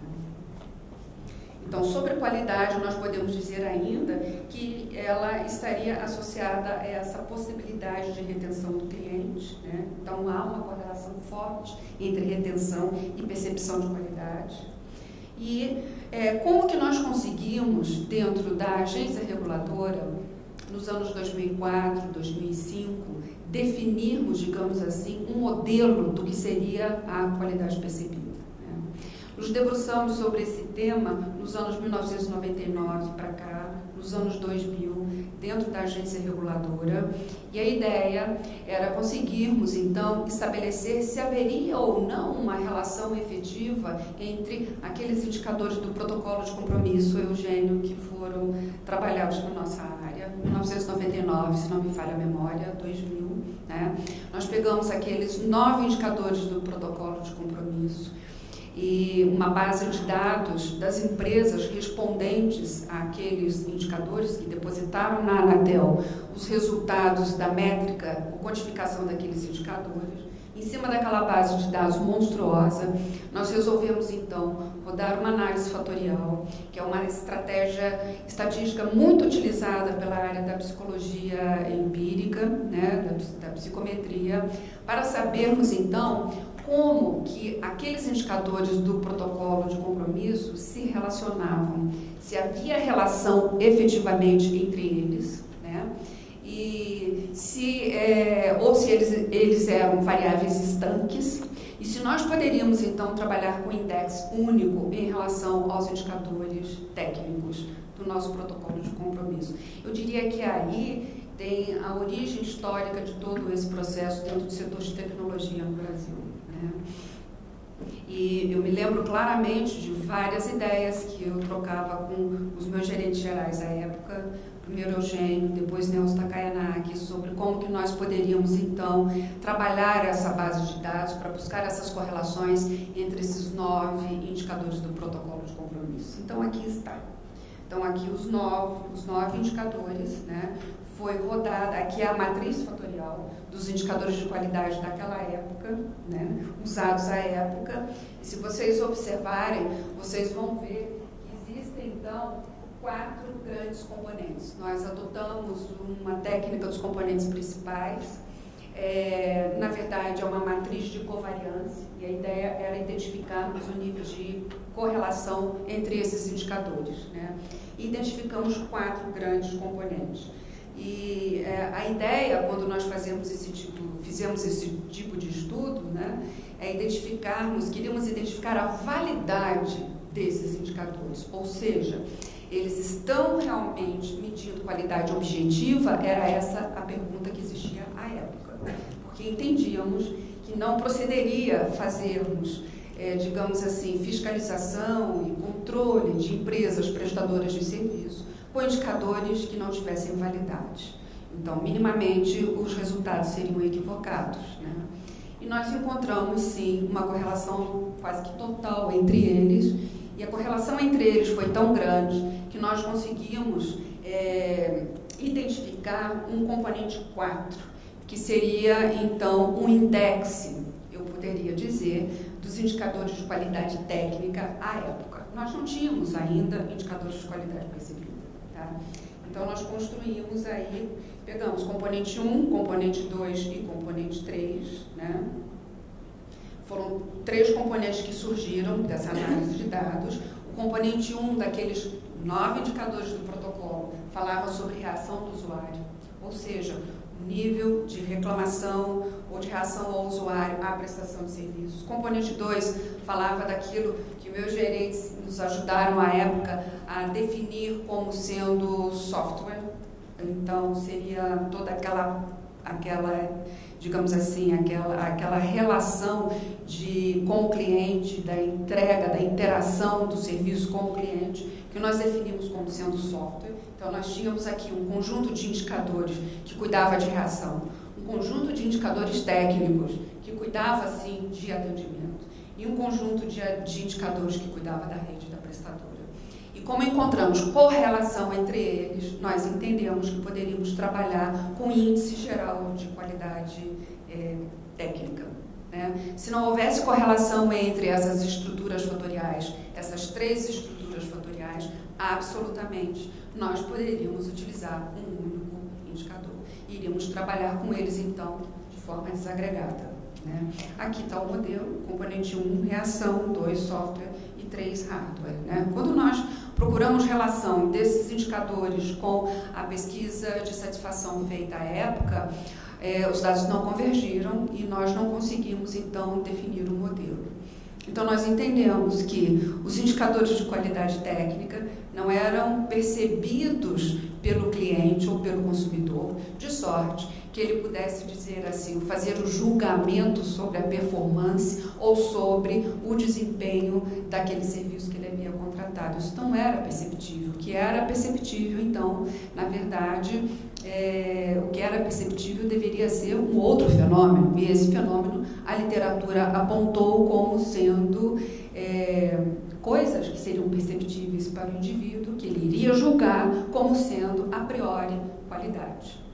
Então, sobre qualidade, nós podemos dizer ainda que ela estaria associada a essa possibilidade de retenção do cliente, né? Então, há uma correlação forte entre retenção e percepção de qualidade. E é, como que nós conseguimos, dentro da agência reguladora, nos anos dois mil e quatro, dois mil e cinco, definirmos, digamos assim, um modelo do que seria a qualidade percebida? Nos debruçamos sobre esse tema nos anos mil novecentos e noventa e nove para cá, nos anos dois mil, dentro da agência reguladora, e a ideia era conseguirmos, então, estabelecer se haveria ou não uma relação efetiva entre aqueles indicadores do protocolo de compromisso, Eugênio, que foram trabalhados na nossa área, mil novecentos e noventa e nove, se não me falha a memória, dois mil, né? Nós pegamos aqueles nove indicadores do protocolo de compromisso, e uma base de dados das empresas respondentes àqueles indicadores que depositaram na Anatel os resultados da métrica, a quantificação daqueles indicadores. Em cima daquela base de dados monstruosa, nós resolvemos, então, rodar uma análise fatorial, que é uma estratégia estatística muito utilizada pela área da psicologia empírica, né, da, da psicometria, para sabermos, então, como que aqueles indicadores do protocolo de compromisso se relacionavam, se havia relação efetivamente entre eles, né? E se, é, ou se eles, eles eram variáveis estanques, e se nós poderíamos, então, trabalhar com index único em relação aos indicadores técnicos do nosso protocolo de compromisso. Eu diria que aí tem a origem histórica de todo esse processo dentro do setor de tecnologia no Brasil. E eu me lembro claramente de várias ideias que eu trocava com os meus gerentes gerais à época, primeiro Eugênio, depois Nelson Takayanagi, sobre como que nós poderíamos, então, trabalhar essa base de dados para buscar essas correlações entre esses nove indicadores do protocolo de compromisso. Então, aqui está. Então, aqui os nove, os nove indicadores, né? Foi rodada, aqui é a matriz fatorial dos indicadores de qualidade daquela época, né, usados à época. E se vocês observarem, vocês vão ver que existem, então, quatro grandes componentes. Nós adotamos uma técnica dos componentes principais. É, na verdade, é uma matriz de covariância, e a ideia era identificarmos o nível de correlação entre esses indicadores, né? E identificamos quatro grandes componentes. E é, a ideia, quando nós fazemos esse tipo, fizemos esse tipo de estudo, né, é identificarmos, queríamos identificar a validade desses indicadores, ou seja, eles estão realmente medindo qualidade objetiva? Era essa a pergunta que existia à época, porque entendíamos que não procederia fazermos, é, digamos assim, fiscalização e controle de empresas prestadoras de serviço com indicadores que não tivessem validade. Então, minimamente, os resultados seriam equivocados, né? E nós encontramos, sim, uma correlação quase que total entre eles, e a correlação entre eles foi tão grande que nós conseguimos é, identificar um componente quatro, que seria, então, um índice, eu poderia dizer, dos indicadores de qualidade técnica à época. Nós não tínhamos ainda indicadores de qualidade percebida, tá? Então, nós construímos aí, pegamos componente um, componente dois e componente três, né? Foram três componentes que surgiram dessa análise de dados. O componente um, daqueles nove indicadores do protocolo, falava sobre reação do usuário, ou seja, o nível de reclamação ou de reação ao usuário à prestação de serviços. O componente dois falava daquilo que meus gerentes nos ajudaram à época a definir como sendo software. Então, seria toda aquela, aquela digamos assim, aquela, aquela relação de, com o cliente, da entrega, da interação do serviço com o cliente, que nós definimos como sendo software. Então, nós tínhamos aqui um conjunto de indicadores que cuidava de reação, um conjunto de indicadores técnicos que cuidava, sim, de atendimento, e um conjunto de, de indicadores que cuidava da rede da prestadora. E como encontramos correlação entre eles, nós entendemos que poderíamos trabalhar com índice geral de qualidade é, técnica, né? Se não houvesse correlação entre essas estruturas fatoriais, essas três estruturas fatoriais, absolutamente, nós poderíamos utilizar um único indicador. Iríamos trabalhar com eles, então, de forma desagregada, né? Aqui está o modelo, componente um, reação, dois, software e três, hardware, né? Quando nós procuramos relação desses indicadores com a pesquisa de satisfação feita à época, eh, os dados não convergiram e nós não conseguimos, então, definir um modelo. Então, nós entendemos que os indicadores de qualidade técnica não eram percebidos pelo cliente ou pelo consumidor, de sorte que ele pudesse dizer assim, fazer o julgamento sobre a performance ou sobre o desempenho daquele serviço que ele havia contratado. Isso não era perceptível. O que era perceptível, então, na verdade, é, o que era perceptível deveria ser um outro fenômeno, e esse fenômeno a literatura apontou como sendo é, coisas que seriam perceptíveis para o indivíduo, que ele iria julgar como sendo, a priori, qualidade.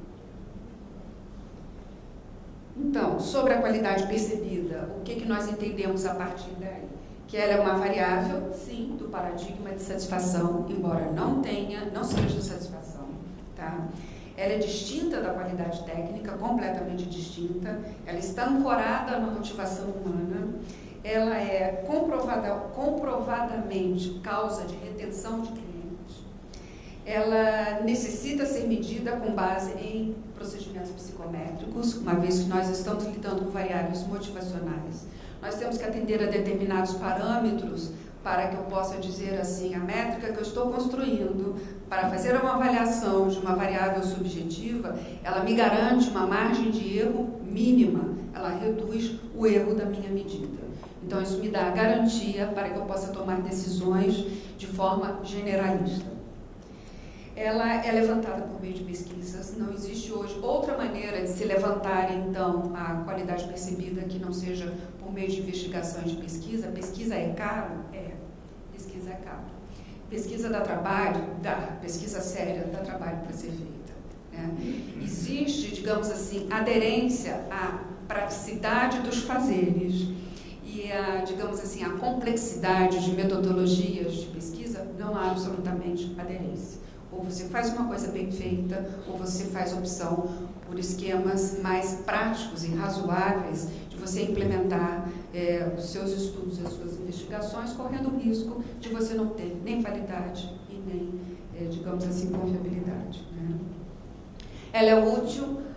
Então, sobre a qualidade percebida, o que, que nós entendemos a partir daí? Que ela é uma variável, sim, do paradigma de satisfação, embora não tenha, não seja satisfação, tá? Ela é distinta da qualidade técnica, completamente distinta, ela está ancorada na motivação humana, ela é comprovada, comprovadamente causa de retenção de clientes, ela necessita ser medida com base em procedimentos psicométricos, uma vez que nós estamos lidando com variáveis motivacionais. Nós temos que atender a determinados parâmetros para que eu possa dizer assim, a métrica que eu estou construindo para fazer uma avaliação de uma variável subjetiva, ela me garante uma margem de erro mínima, ela reduz o erro da minha medida. Então, isso me dá a garantia para que eu possa tomar decisões de forma generalista. Ela é levantada por meio de pesquisas, não existe hoje outra maneira de se levantar, então, a qualidade percebida que não seja por meio de investigações de pesquisa. Pesquisa é caro? É. Pesquisa é caro. Pesquisa dá trabalho? Dá. Pesquisa séria dá trabalho para ser feita, né? Existe, digamos assim, aderência à praticidade dos fazeres e a, digamos assim, a complexidade de metodologias de pesquisa, não há absolutamente aderência. Ou você faz uma coisa bem feita, ou você faz opção por esquemas mais práticos e razoáveis de você implementar é, os seus estudos, as suas investigações, correndo o risco de você não ter nem validade e nem, é, digamos assim, confiabilidade, né? Ela é útil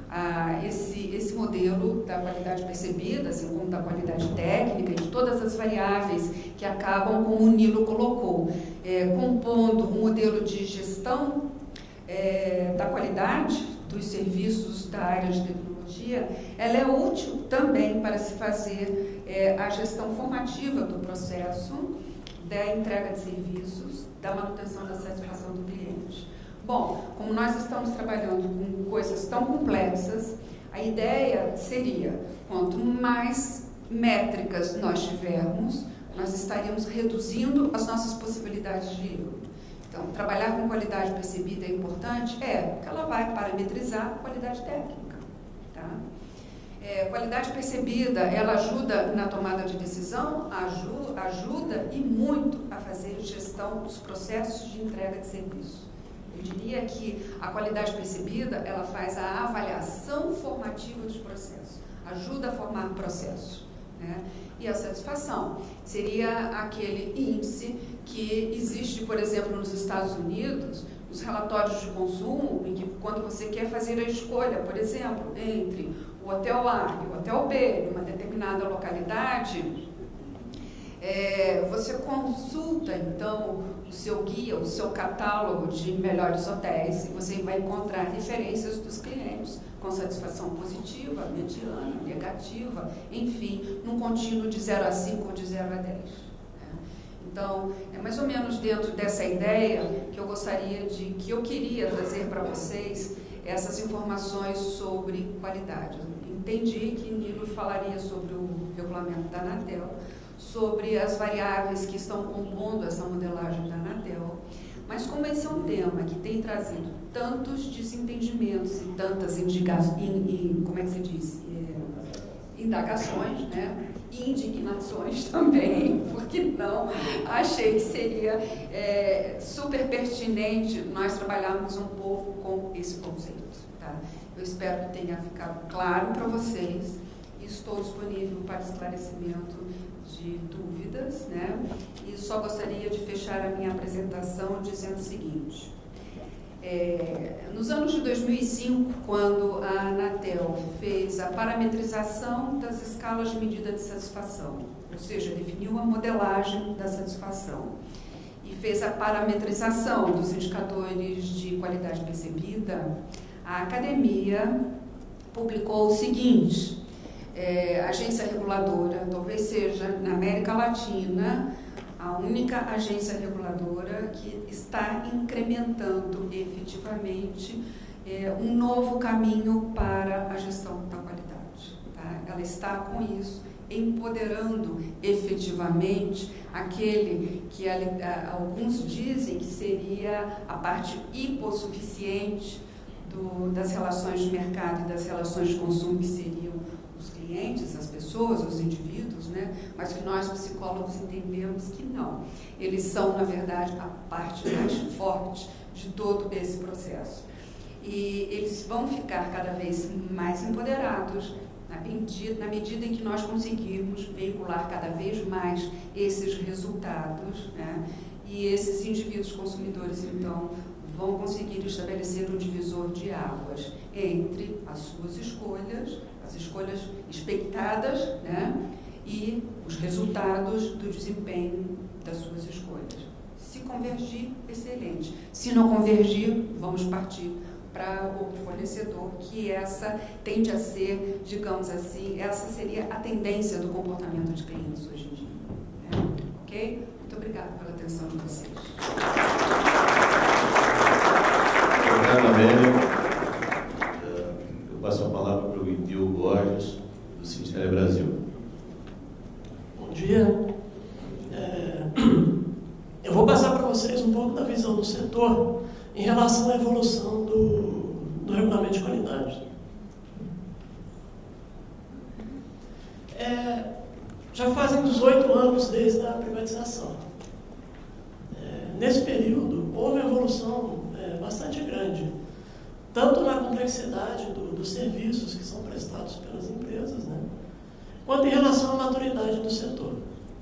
ah, esse, esse modelo da qualidade percebida, assim como da qualidade técnica, de todas as variáveis que acabam, como o Nilo colocou, é, compondo um modelo de gestão é, da qualidade dos serviços da área de tecnologia. Ela é útil também para se fazer é, a gestão formativa do processo da entrega de serviços, da manutenção da satisfação do cliente. Bom, como nós estamos trabalhando com coisas tão complexas, a ideia seria, quanto mais métricas nós tivermos, nós estaríamos reduzindo as nossas possibilidades de erro. Então, trabalhar com qualidade percebida é importante? É, porque ela vai parametrizar a qualidade técnica. Tá? É, qualidade percebida, ela ajuda na tomada de decisão, ajuda, ajuda e muito a fazer gestão dos processos de entrega de serviço. Eu diria que a qualidade percebida, ela faz a avaliação formativa dos processos, ajuda a formar processo, né? E a satisfação seria aquele índice que existe, por exemplo, nos Estados Unidos, os relatórios de consumo, em que quando você quer fazer a escolha, por exemplo, entre o hotel A e o hotel B, em uma determinada localidade, é, você consulta, então, o seu guia, o seu catálogo de melhores hotéis, e você vai encontrar referências dos clientes com satisfação positiva, mediana, negativa, enfim, num contínuo de zero a cinco ou de zero a dez. Né? Então, é mais ou menos dentro dessa ideia que eu gostaria de, que eu queria trazer para vocês essas informações sobre qualidade. Eu entendi que Nilo falaria sobre o regulamento da Anatel, sobre as variáveis que estão compondo essa modelagem da Anatel, mas como esse é um tema que tem trazido tantos desentendimentos e tantas indicações, como é que se diz? É, indagações, né? E indignações também, porque não, achei que seria é, super pertinente nós trabalharmos um pouco com esse conceito. Tá? Eu espero que tenha ficado claro para vocês e estou disponível para esclarecimento de dúvidas, né? E só gostaria de fechar a minha apresentação dizendo o seguinte. É, nos anos de dois mil e cinco, quando a Anatel fez a parametrização das escalas de medida de satisfação, ou seja, definiu a modelagem da satisfação e fez a parametrização dos indicadores de qualidade percebida, a academia publicou o seguinte: É, agência reguladora, talvez seja na América Latina a única agência reguladora que está incrementando efetivamente é, um novo caminho para a gestão da qualidade. Tá? Ela está com isso empoderando efetivamente aquele que a, alguns dizem que seria a parte hipossuficiente do, das relações de mercado e das relações de consumo, que seriam os clientes, as pessoas, os indivíduos, né? Mas que nós psicólogos entendemos que não. Eles são, na verdade, a parte mais forte de todo esse processo. E eles vão ficar cada vez mais empoderados na medida, na medida em que nós conseguirmos veicular cada vez mais esses resultados, né? E esses indivíduos consumidores, então, vão conseguir estabelecer um divisor de águas entre as suas escolhas, as escolhas expectadas, né, e os resultados do desempenho das suas escolhas. Se convergir, excelente. Se não convergir, vamos partir para outro fornecedor, que essa tende a ser, digamos assim, essa seria a tendência do comportamento de clientes hoje em dia. Né? Ok? Muito obrigada pela atenção de vocês.
Obrigado, Amélia. Eu passo a palavra para o Idil Borges, do Cintele Brasil.
Bom dia. É, eu vou passar para vocês um pouco da visão do setor em relação à evolução do, do regulamento de qualidade. É, já fazem dezoito anos desde a privatização. É, nesse período, houve uma evolução é, bastante grande, tanto na complexidade do, dos serviços que são prestados pelas empresas, né, quanto em relação à maturidade do setor.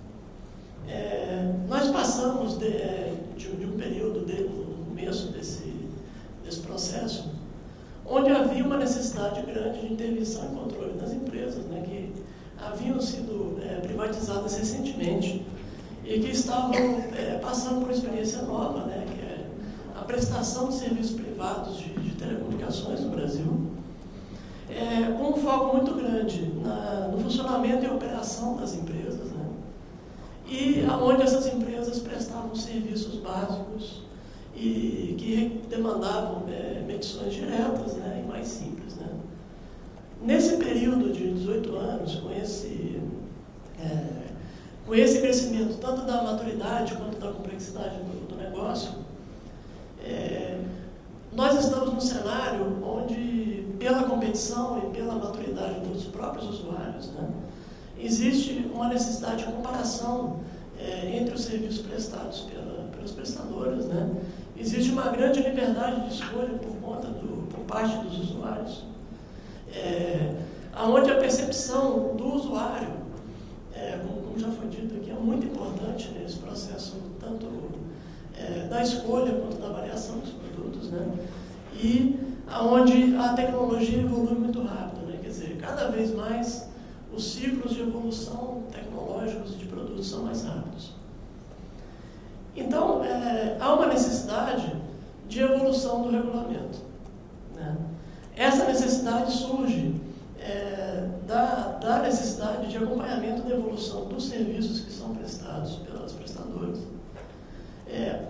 É, nós passamos de, de, de um período, de, no começo desse, desse processo, onde havia uma necessidade grande de intervenção e controle das empresas, né, que haviam sido é, privatizadas recentemente e que estavam é, passando por uma experiência nova, né, que é a prestação de serviços privados de, de telecomunicações no Brasil, é, com um foco muito grande na, no funcionamento e operação das empresas, né, e aonde essas empresas prestavam serviços básicos e que demandavam é, medições diretas, né, e mais simples, né. Nesse período de dezoito anos, com esse, é, com esse crescimento tanto da maturidade quanto da complexidade do, do negócio, é, nós estamos num cenário onde, pela competição e pela maturidade dos próprios usuários, né, existe uma necessidade de comparação é, entre os serviços prestados pela, pelas prestadoras, né. Existe uma grande liberdade de escolha por conta do, por parte dos usuários, é, onde a percepção do usuário, é, como, como já foi dito aqui, é muito importante nesse processo, tanto é, da escolha quanto da variação dos produtos, né? E onde a tecnologia evolui muito rápido, né? Quer dizer, cada vez mais os ciclos de evolução tecnológicos e de produtos são mais rápidos. Então, é, há uma necessidade de evolução do regulamento, né? Essa necessidade surge é, da, da necessidade de acompanhamento da evolução dos serviços que são prestados pelas prestadoras. É,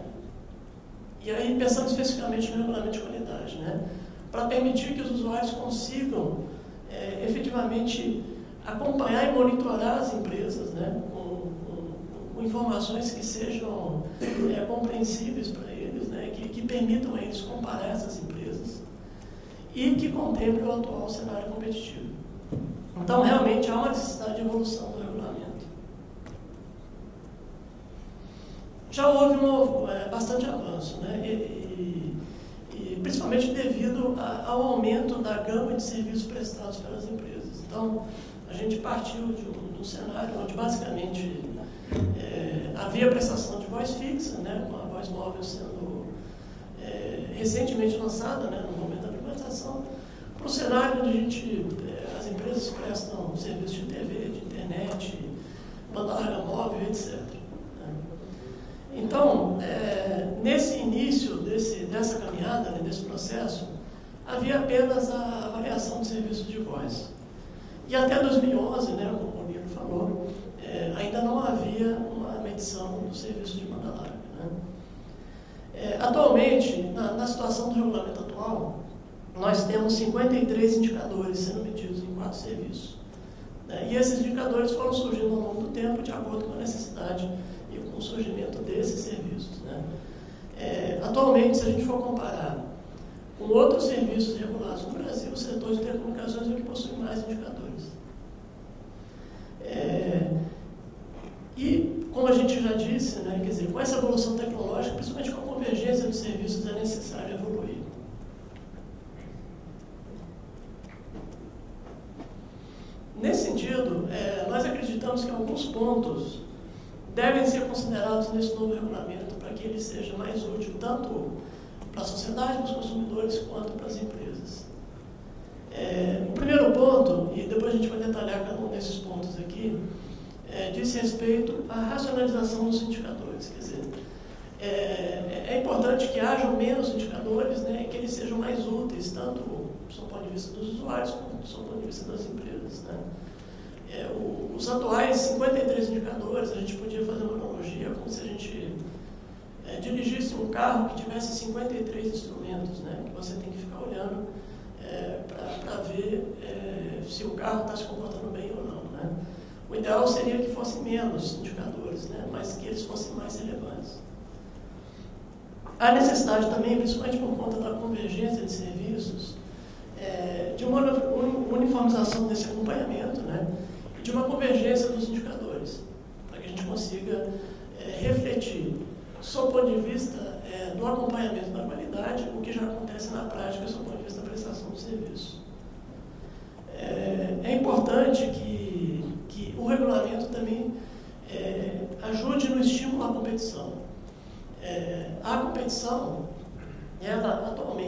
e aí, pensando especificamente no regulamento de qualidade, né? Para permitir que os usuários consigam é, efetivamente acompanhar e monitorar as empresas, né? com, com, com informações que sejam é, compreensíveis para eles, né? que, que permitam a eles comparar essas empresas e que contemple o atual cenário competitivo. Então, realmente, há uma necessidade de evolução do regulamento. Já houve um, é, bastante avanço, né? e, e, e principalmente devido a, ao aumento da gama de serviços prestados pelas empresas. Então, a gente partiu de um, de um cenário onde, basicamente, é, havia prestação de voz fixa, né? Com a voz móvel sendo é, recentemente lançada, né? No momento da privatização, para um cenário onde a gente, é, as empresas prestam serviços de T V, de internet, banda larga móvel, etcétera. Então, é, nesse início desse, dessa caminhada, né, desse processo, havia apenas a avaliação de serviços de voz. E até dois mil e onze, né, como o Nilo falou, é, ainda não havia uma medição do serviço de banda larga, né. É, atualmente, na, na situação do regulamento atual, nós temos cinquenta e três indicadores sendo medidos em quatro serviços. Né, e esses indicadores foram surgindo ao longo do tempo, de acordo com a necessidade e com o surgimento desses serviços, né. É, atualmente, se a gente for comparar com outros serviços regulados no Brasil, o setor de telecomunicações é o que possui mais indicadores. É, e, como a gente já disse, né, quer dizer, com essa evolução tecnológica, principalmente com a convergência dos serviços, é necessário evoluir. Nesse sentido, é, nós acreditamos que alguns pontos devem ser considerados nesse novo regulamento para que ele seja mais útil tanto para a sociedade, para os consumidores, quanto para as empresas. É, o primeiro ponto, e depois a gente vai detalhar cada um desses pontos aqui, é, diz respeito à racionalização dos indicadores. Quer dizer, é, é importante que hajam menos indicadores, né, e que eles sejam mais úteis, tanto do ponto de vista dos usuários, quanto do ponto de vista das empresas, né. É, o, os atuais cinquenta e três indicadores, a gente podia fazer uma analogia como se a gente é, dirigisse um carro que tivesse cinquenta e três instrumentos, né, que você tem que ficar olhando é, para ver é, se o carro está se comportando bem ou não, né. O ideal seria que fossem menos indicadores, né, mas que eles fossem mais relevantes. Há necessidade também, principalmente por conta da convergência de serviços, é, de uma uniformização desse acompanhamento, né, de uma convergência dos indicadores, para que a gente consiga é, refletir, sob o ponto de vista é, do acompanhamento da qualidade, o que já acontece na prática, sob o ponto de vista da prestação do serviço. É, é importante que, que o regulamento também é, ajude no estímulo à competição. É, a competição, ela atualmente,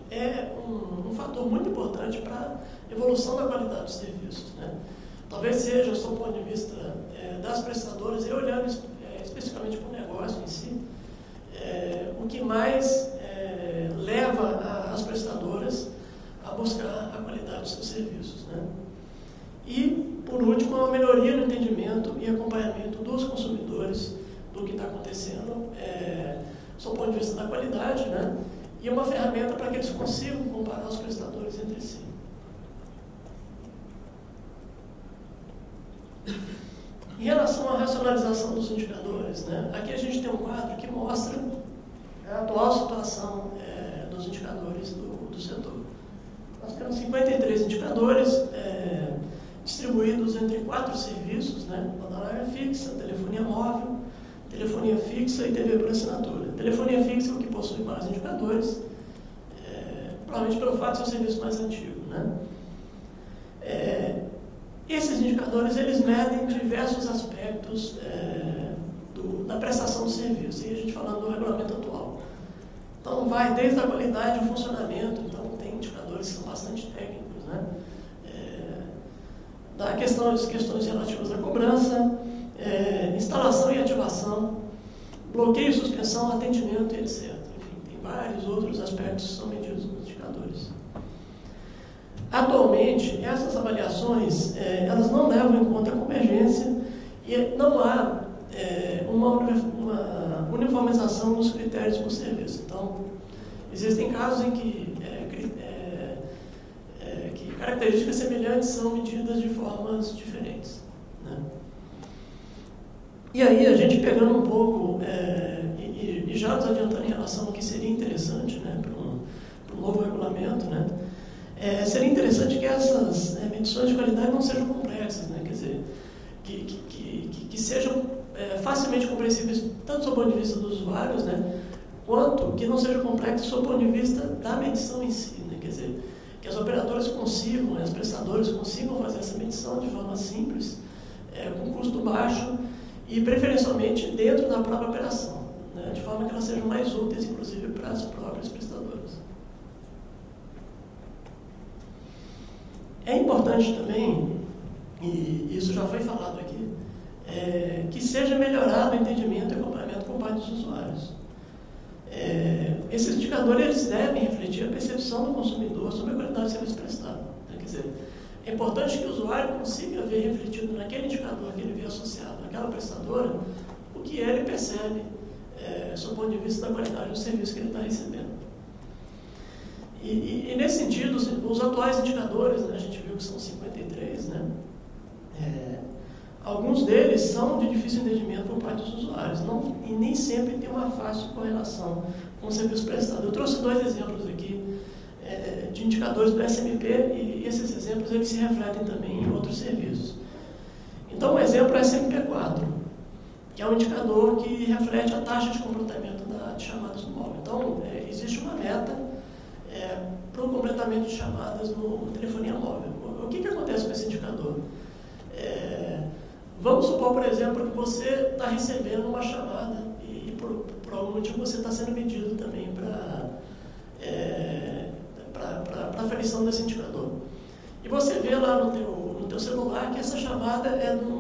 é um, um fator muito importante para a evolução da qualidade dos serviços, né? Talvez seja, do ponto de vista é, das prestadoras, e olhando é, especificamente para o negócio em si, é, o que mais é, leva a, as prestadoras a buscar a qualidade dos seus serviços, né? E, por último, uma melhoria no entendimento e acompanhamento dos consumidores do que está acontecendo, é, do ponto de vista da qualidade, né? E uma ferramenta para que eles consigam comparar os prestadores entre si. Em relação à racionalização dos indicadores, né? Aqui a gente tem um quadro que mostra a atual situação é, dos indicadores do, do setor. Nós temos cinquenta e três indicadores é, distribuídos entre quatro serviços, né? Banda larga fixa, telefonia móvel, telefonia fixa e T V por assinatura. Telefonia fixa é o que possui mais indicadores, é, provavelmente pelo fato de ser o serviço mais antigo, né? É, esses indicadores, eles medem diversos aspectos é, do, da prestação do serviço, e a gente falando do regulamento atual. Então, vai desde a qualidade e o funcionamento, então tem indicadores que são bastante técnicos, né? É, da questão das questões relativas à cobrança, é, instalação e ativação, bloqueio, suspensão, atendimento, etcétera. Enfim, tem vários outros aspectos que são medidos nos indicadores. Atualmente, essas avaliações, é, elas não levam em conta a convergência e não há é, uma, uma uniformização nos critérios por serviço. Então, existem casos em que, é, é, é, que características semelhantes são medidas de formas diferentes, né? E aí, a gente pegando um pouco, é, e, e já nos adiantando em relação ao que seria interessante, né, para um, para um novo regulamento, né? É, seria interessante que essas é, medições de qualidade não sejam complexas, né? Quer dizer, que, que, que, que sejam é, facilmente compreensíveis tanto do ponto de vista dos usuários, né? Quanto que não sejam complexas do ponto de vista da medição em si, né? Quer dizer, que as operadoras consigam, né, as prestadoras consigam fazer essa medição de forma simples, é, com custo baixo e preferencialmente dentro da própria operação, né? De forma que elas sejam mais úteis, inclusive, para as próprias prestadoras. É importante também, e isso já foi falado aqui, é, que seja melhorado o entendimento e acompanhamento por parte dos usuários. É, esses indicadores eles devem refletir a percepção do consumidor sobre a qualidade do serviço prestado, né? Quer dizer, é importante que o usuário consiga ver refletido naquele indicador que ele vê associado àquela prestadora o que ele percebe é, do ponto de vista da qualidade do serviço que ele está recebendo. E, e, e nesse sentido, os, os atuais indicadores, né, a gente viu que são cinquenta e três, né? É, alguns deles são de difícil entendimento por parte dos usuários, não, e nem sempre tem uma fácil correlação com o serviço prestado. Eu trouxe dois exemplos aqui é, de indicadores do S M P, e esses exemplos eles se refletem também em outros serviços. Então, um exemplo é o S M P quatro, que é um indicador que reflete a taxa de comportamento da, de chamadas no móvel. Então, é, existe uma meta É, para o completamento de chamadas no telefonia móvel. O que, que acontece com esse indicador? É, vamos supor, por exemplo, que você está recebendo uma chamada e, por, por algum motivo, você está sendo medido também para é, a aferição desse indicador. E você vê lá no teu, no teu celular que essa chamada é de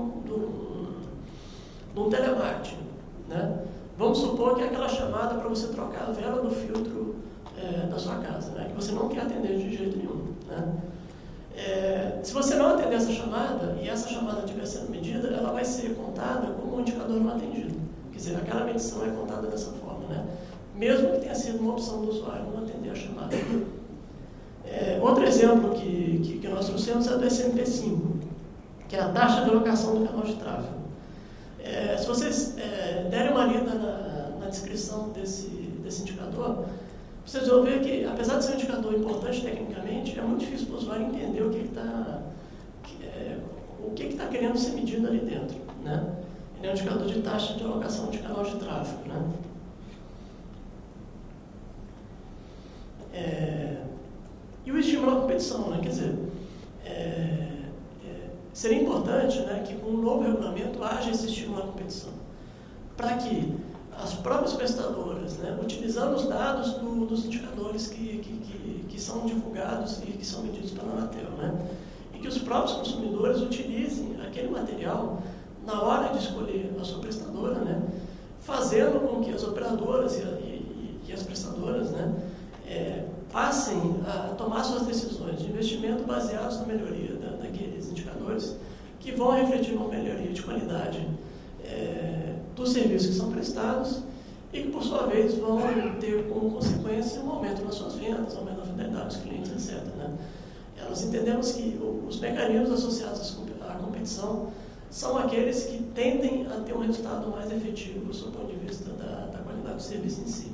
um telemarketing, né? Vamos supor que é aquela chamada para você trocar a vela do filtro É, da sua casa, né, que você não quer atender de jeito nenhum, né? É, se você não atender essa chamada e essa chamada estiver sendo medida, ela vai ser contada como um indicador não atendido. Quer dizer, aquela medição é contada dessa forma, né? Mesmo que tenha sido uma opção do usuário não atender a chamada. É, outro exemplo que, que, que nós trouxemos é do S M P cinco, que é a taxa de alocação do canal de tráfego. É, se vocês é, derem uma lida na, na descrição desse, desse indicador, vocês vão ver que, apesar de ser um indicador importante tecnicamente, é muito difícil para o usuário entender o que está é, o que está querendo ser medido ali dentro, né? Ele é um indicador de taxa de alocação de canal de tráfego, né? É, e o estímulo à competição, né? Quer dizer, é, é, seria importante, né, que com um novo regulamento haja esse estímulo à competição, para que as próprias prestadoras, né, utilizando os dados do, dos indicadores que, que, que, que são divulgados e que são medidos pela Anatel, né, e que os próprios consumidores utilizem aquele material na hora de escolher a sua prestadora, né, fazendo com que as operadoras e, e, e as prestadoras, né, é, passem a tomar suas decisões de investimento baseados na melhoria da, daqueles indicadores que vão refletir uma melhoria de qualidade é, dos serviços que são prestados e que, por sua vez, vão ter como consequência um aumento nas suas vendas, um aumento na fidelidade dos clientes, etcétera, né? Nós entendemos que os mecanismos associados à competição são aqueles que tendem a ter um resultado mais efetivo do ponto de vista da, da qualidade do serviço em si.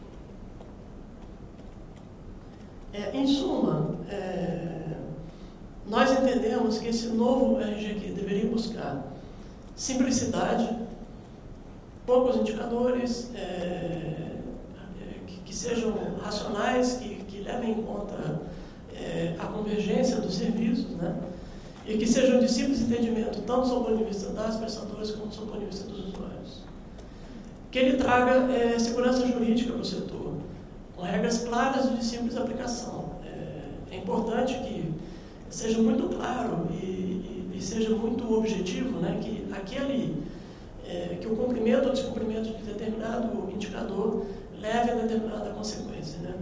É, em suma, é, nós entendemos que esse novo R G Q deveria buscar simplicidade, poucos indicadores, é, que, que sejam racionais, que, que levem em conta é, a convergência dos serviços, né? E que sejam de simples entendimento, tanto do ponto de vista das prestadoras quanto do ponto de vista dos usuários. Que ele traga é, segurança jurídica para o setor, com regras claras e de simples aplicação. É, é importante que seja muito claro e, e, e seja muito objetivo, né, que aquele, é, que o cumprimento ou descumprimento de determinado indicador leve a determinada consequência, né?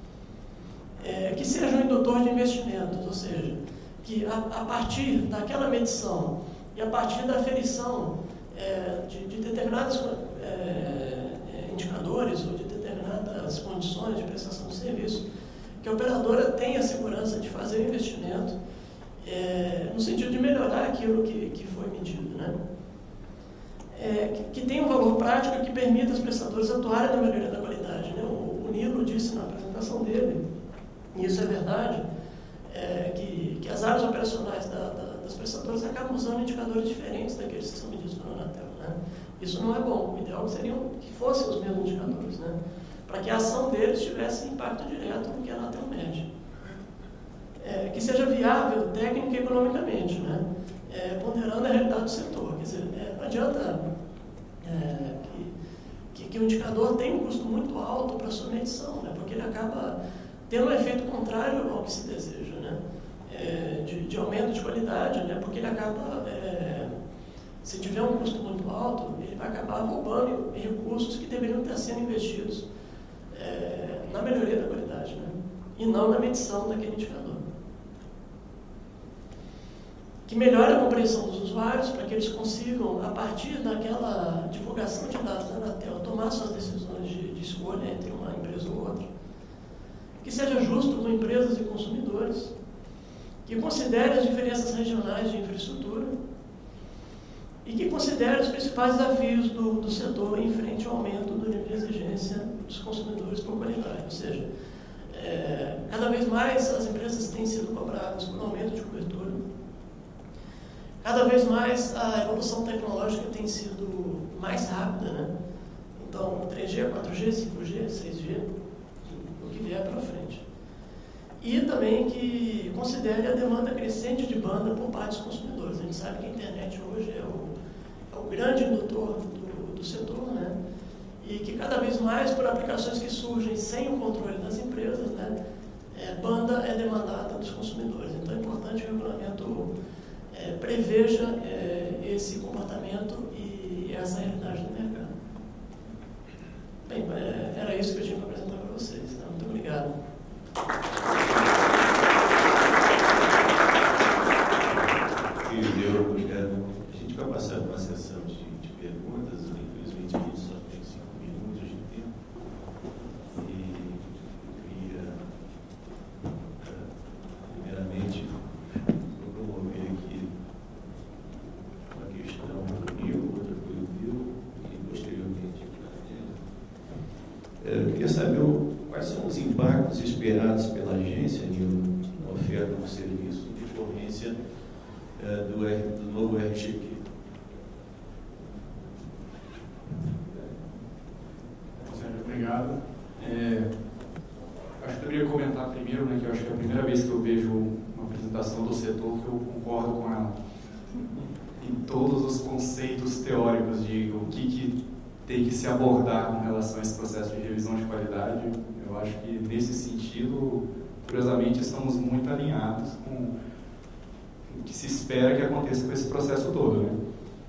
É, que seja um indutor de investimentos, ou seja, que a, a partir daquela medição e a partir da aferição é, de, de determinados é, indicadores ou de determinadas condições de prestação de serviço, que a operadora tenha a segurança de fazer o investimento é, no sentido de melhorar aquilo que, que foi medido, né? É, que, que tenha um valor prático que permita os prestadores atuarem na melhoria da qualidade, né? O, o Nilo disse na apresentação dele, e isso é verdade, é, que, que as áreas operacionais da, da, das prestadoras acabam usando indicadores diferentes daqueles que são medidos pela Anatel, né? Isso não é bom. O ideal seria que fossem os mesmos indicadores, né? Para que a ação deles tivesse impacto direto no que a Anatel mede. É, que seja viável técnica e economicamente, né? É, ponderando a realidade do setor. Quer dizer, é, não adianta é, que, que, que o indicador tenha um custo muito alto para a sua medição, né? Porque ele acaba tendo um efeito contrário ao que se deseja, né? É, de, de aumento de qualidade, né? Porque ele acaba, é, se tiver um custo muito alto, ele vai acabar roubando recursos que deveriam estar sendo investidos é, na melhoria da qualidade, né? E não na medição daquele indicador. Que melhore a compreensão dos usuários para que eles consigam, a partir daquela divulgação de dados da Anatel, tomar suas decisões de, de escolha entre uma empresa ou outra. Que seja justo com empresas e consumidores, que considere as diferenças regionais de infraestrutura e que considere os principais desafios do, do setor em frente ao aumento do nível de exigência dos consumidores por qualidade. Ou seja, é, cada vez mais as empresas têm sido cobradas por aumento de cobertura, cada vez mais a evolução tecnológica tem sido mais rápida, né? Então, três G, quatro G, cinco G, seis G, o que vier pela frente. E também que considere a demanda crescente de banda por parte dos consumidores. A gente sabe que a internet hoje é o, é o grande indutor do, do setor, né? E que cada vez mais, por aplicações que surgem sem o controle das empresas, né, é, banda é demandada dos consumidores. Então é importante que o regulamento é, preveja é, esse comportamento e essa realidade do mercado. Bem, é, era isso que eu tinha para apresentar para vocês. Tá? Muito obrigado.
Querido, obrigado. A gente vai passar uma sessão de, de perguntas. Infelizmente, a gente só tem cinco minutos de tempo. E eu queria, primeiramente, promover aqui uma questão do Nilo, outra foi o Bill, e posteriormente a Daniela. Eu queria saber o, quais são os impactos esperados pela agência, Nilo, na oferta do serviço de decorrência Do, R, do novo R G Q.
Obrigado. É, acho que eu deveria comentar primeiro, né, que eu acho que é a primeira vez que eu vejo uma apresentação do setor que eu concordo com ela em todos os conceitos teóricos de o que, que tem que se abordar com relação a esse processo de revisão de qualidade. Eu acho que, nesse sentido, curiosamente, estamos muito alinhados com o que se espera que aconteça com esse processo todo, né?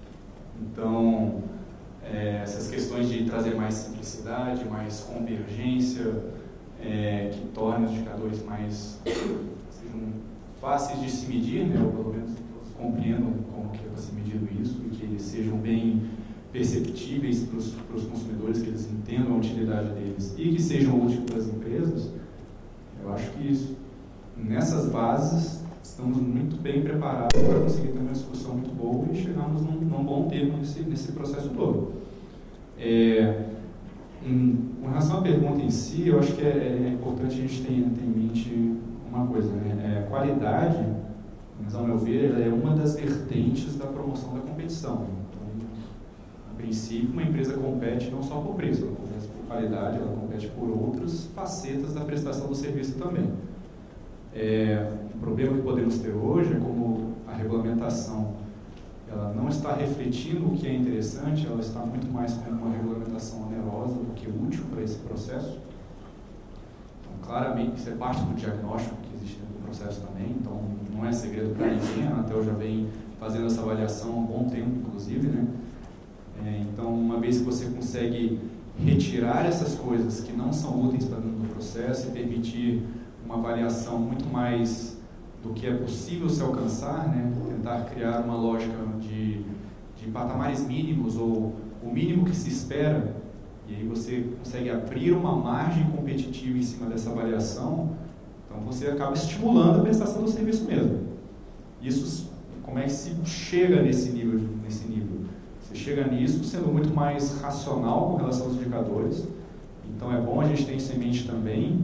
Então, é, essas questões de trazer mais simplicidade, mais convergência, é, que tornem os indicadores mais sejam fáceis de se medir, né, ou pelo menos compreendam como que é para ser medido isso, e que eles sejam bem perceptíveis para os consumidores, que eles entendam a utilidade deles e que sejam úteis para as empresas. Eu acho que isso, nessas bases estamos muito bem preparados para conseguir ter uma discussão muito boa e chegarmos num, num bom termo nesse, nesse processo todo. É, em, com relação à pergunta em si, eu acho que é, é importante a gente ter, ter em mente uma coisa, né? É, qualidade, mas ao meu ver, ela é uma das vertentes da promoção da competição. Então, a princípio, uma empresa compete não só por preço, ela compete por qualidade, ela compete por outras facetas da prestação do serviço também. É, o problema que podemos ter hoje é como a regulamentação ela não está refletindo o que é interessante, ela está muito mais como uma regulamentação onerosa do que útil para esse processo. Então, claramente, isso é parte do diagnóstico que existe dentro do processo também, então não é segredo para ninguém, a Anatel já vem fazendo essa avaliação há um bom tempo, inclusive, né? É, então, uma vez que você consegue retirar essas coisas que não são úteis para dentro do processo e permitir uma avaliação muito mais do que é possível se alcançar, né? Tentar criar uma lógica de, de patamares mínimos ou o mínimo que se espera, e aí você consegue abrir uma margem competitiva em cima dessa avaliação, então você acaba estimulando a prestação do serviço mesmo. Isso, como é que se chega nesse nível, nesse nível? Você chega nisso sendo muito mais racional com relação aos indicadores, então é bom a gente ter isso em mente também.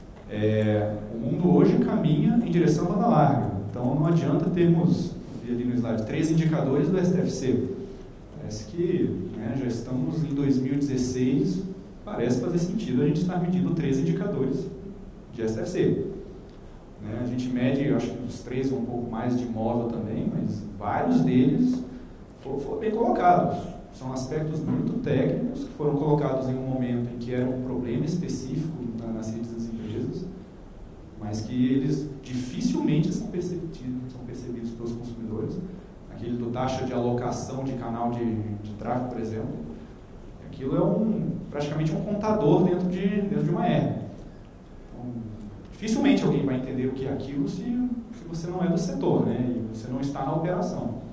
É, o mundo hoje caminha em direção à banda larga, então não adianta termos, vi ali no slide, três indicadores do S T F C. Parece que, né, já estamos em dois mil e dezesseis, parece fazer sentido a gente estar medindo três indicadores de S T F C. Né, a gente mede, eu acho que os três um pouco mais de imóvel também, mas vários deles foram, foram bem colocados. São aspectos muito técnicos que foram colocados em um momento em que era um problema específico na, nas redes das empresas, mas que eles dificilmente são percebidos, são percebidos pelos consumidores. Aquele do taxa de alocação de canal de, de tráfego, por exemplo, aquilo é um, praticamente um contador dentro de, dentro de uma R. Então, dificilmente alguém vai entender o que é aquilo se, se você não é do setor, né, e você não está na operação.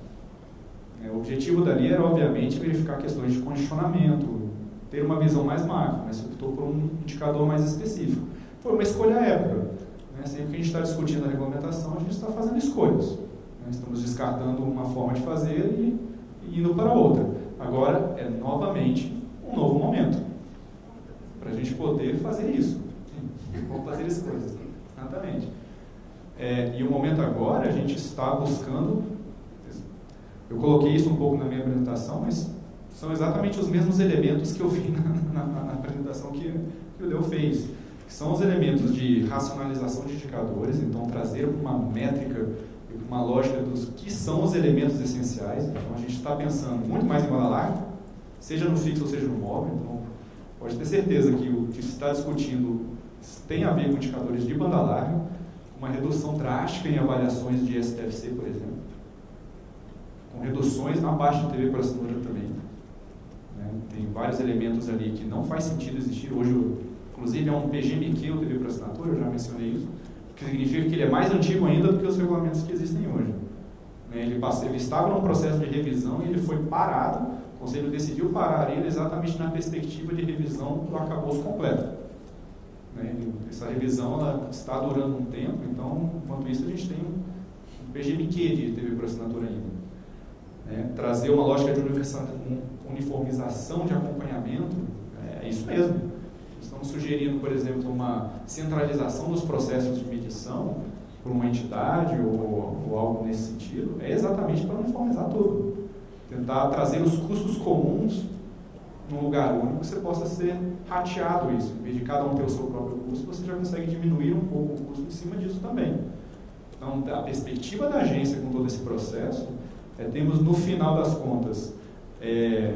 O objetivo dali era, obviamente, verificar questões de condicionamento, ter uma visão mais macro, mas se optou por um indicador mais específico. Foi uma escolha à época. Né? Sempre que a gente está discutindo a regulamentação, a gente está fazendo escolhas. Né? Estamos descartando uma forma de fazer e, e indo para outra. Agora, é novamente um novo momento para a gente poder fazer isso. Vamos fazer escolhas. Exatamente. É, e o momento agora, a gente está buscando... Eu coloquei isso um pouco na minha apresentação, mas são exatamente os mesmos elementos que eu vi na, na, na apresentação que, que o Leo fez, que são os elementos de racionalização de indicadores, então trazer uma métrica, uma lógica dos que são os elementos essenciais. Então a gente está pensando muito mais em banda larga, seja no fixo ou seja no móvel, então pode ter certeza que o que se está discutindo tem a ver com indicadores de banda larga, uma redução drástica em avaliações de S T F C, por exemplo, com reduções na parte de T V por assinatura também. Né? Tem vários elementos ali que não faz sentido existir. Hoje, inclusive, é um P G M Q, o T V por assinatura, eu já mencionei isso, que significa que ele é mais antigo ainda do que os regulamentos que existem hoje. Né? Ele, passa, ele estava num processo de revisão e ele foi parado, o Conselho decidiu parar ele exatamente na perspectiva de revisão do arcabouço completo. Né? Essa revisão ela está durando um tempo, então, enquanto isso, a gente tem um P G M Q de T V por assinatura ainda. É, trazer uma lógica de uniformização de acompanhamento, é isso mesmo. Estamos sugerindo, por exemplo, uma centralização dos processos de medição por uma entidade ou, ou algo nesse sentido, é exatamente para uniformizar tudo. Tentar trazer os custos comuns num lugar único, você possa ser rateado isso. Em vez de cada um ter o seu próprio custo, você já consegue diminuir um pouco o custo em cima disso também. Então, a perspectiva da agência com todo esse processo é termos, no final das contas, é,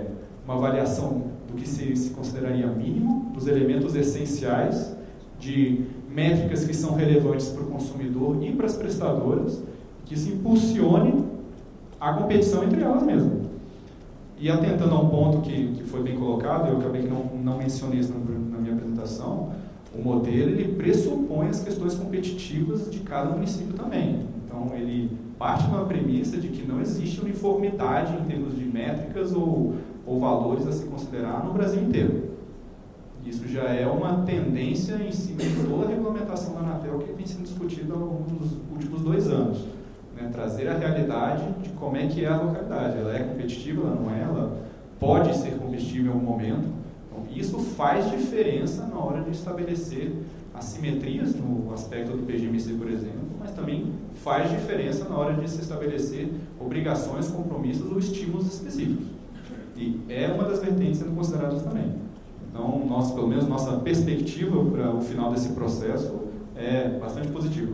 uma avaliação do que se, se consideraria mínimo, dos elementos essenciais, de métricas que são relevantes para o consumidor e para as prestadoras, que isso impulsione a competição entre elas mesmas. E atentando a um ponto que, que foi bem colocado, eu acabei que não, não mencionei isso na, na minha apresentação, o modelo ele pressupõe as questões competitivas de cada município também. Então, ele parte de uma premissa de que não existe uniformidade em termos de métricas ou, ou valores a se considerar no Brasil inteiro. Isso já é uma tendência em cima de toda a regulamentação da Anatel que vem sendo discutida ao longo dos últimos dois anos. Né? Trazer a realidade de como é que é a localidade. Ela é competitiva, ela não é, ela pode ser competitiva em algum momento. Então, isso faz diferença na hora de estabelecer assimetrias no aspecto do P G M C, por exemplo, mas também faz diferença na hora de se estabelecer obrigações, compromissos ou estímulos específicos. E é uma das vertentes sendo consideradas também. Então, nós, pelo menos, nossa perspectiva para o final desse processo é bastante positiva.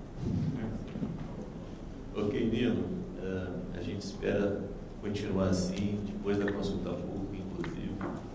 Ok, Nilo. Uh, a gente espera continuar assim, depois da consulta pública, inclusive.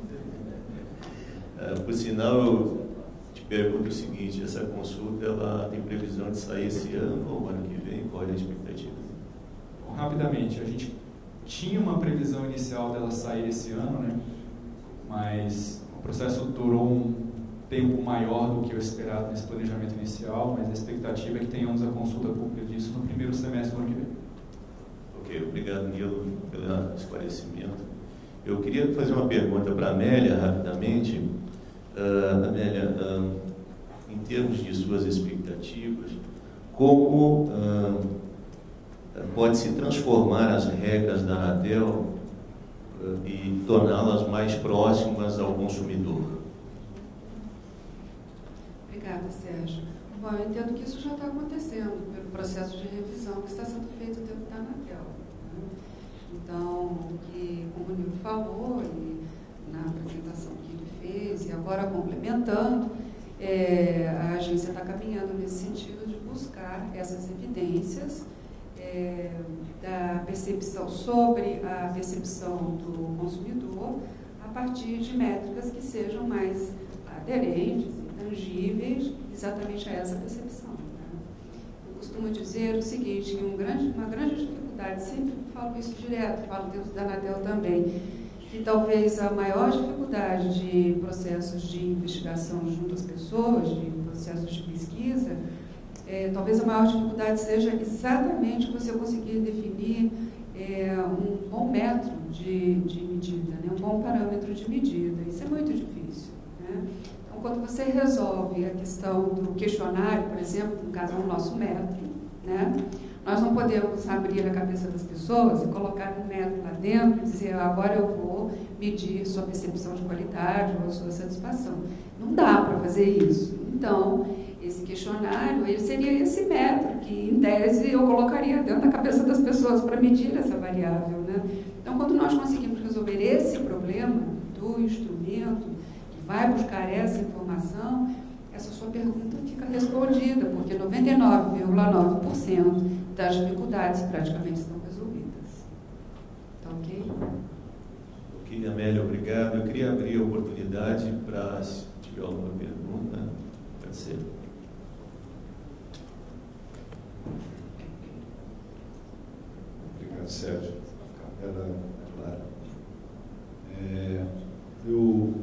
Uh, por sinal, eu te pergunto o seguinte, essa consulta ela tem previsão de sair esse ano ou ano que vem? Qual é a expectativa?
Bom, rapidamente, a gente tinha uma previsão inicial dela sair esse ano, né? Mas o processo durou um tempo maior do que o esperado nesse planejamento inicial, mas a expectativa é que tenhamos a consulta pública disso no primeiro semestre do ano que vem.
Ok, obrigado, Nilo, pelo esclarecimento. Eu queria fazer uma pergunta para a Amélia, rapidamente. Uh, Amélia, uh, em termos de suas expectativas, como uh, pode se transformar as regras da Anatel uh, e torná-las mais próximas ao consumidor?
Obrigada, Sérgio. Bom, eu entendo que isso já está acontecendo pelo processo de revisão que está sendo feito dentro da Anatel. Né? Então, o que como o Nilo falou, e na apresentação que ele fez, e agora complementando, é, a agência está caminhando nesse sentido de buscar essas evidências é, da percepção sobre a percepção do consumidor a partir de métricas que sejam mais aderentes e tangíveis exatamente a essa percepção. Né? Eu costumo dizer o seguinte, que um grande, uma grande dificuldade, sempre falo isso direto, falo dentro da Anatel também, que talvez a maior dificuldade de processos de investigação junto às pessoas, de processos de pesquisa, é, talvez a maior dificuldade seja exatamente você conseguir definir é, um bom método de, de medida, né? Um bom parâmetro de medida. Isso é muito difícil. Né? Então, quando você resolve a questão do questionário, por exemplo, no caso do nosso método, né? Nós não podemos abrir a cabeça das pessoas e colocar um método lá dentro e dizer, agora eu vou medir sua percepção de qualidade ou sua satisfação. Não dá para fazer isso. Então, esse questionário, ele seria esse método que, em tese, eu colocaria dentro da cabeça das pessoas para medir essa variável. Né? Então, quando nós conseguimos resolver esse problema do instrumento que vai buscar essa informação, essa sua pergunta fica respondida, porque noventa e nove vírgula nove por cento das dificuldades praticamente estão resolvidas. Tá ok?
Ok, Amélia, obrigado. Eu queria abrir a oportunidade para, se tiver alguma pergunta, pode ser.
Obrigado, Sérgio. Era claro. É, eu,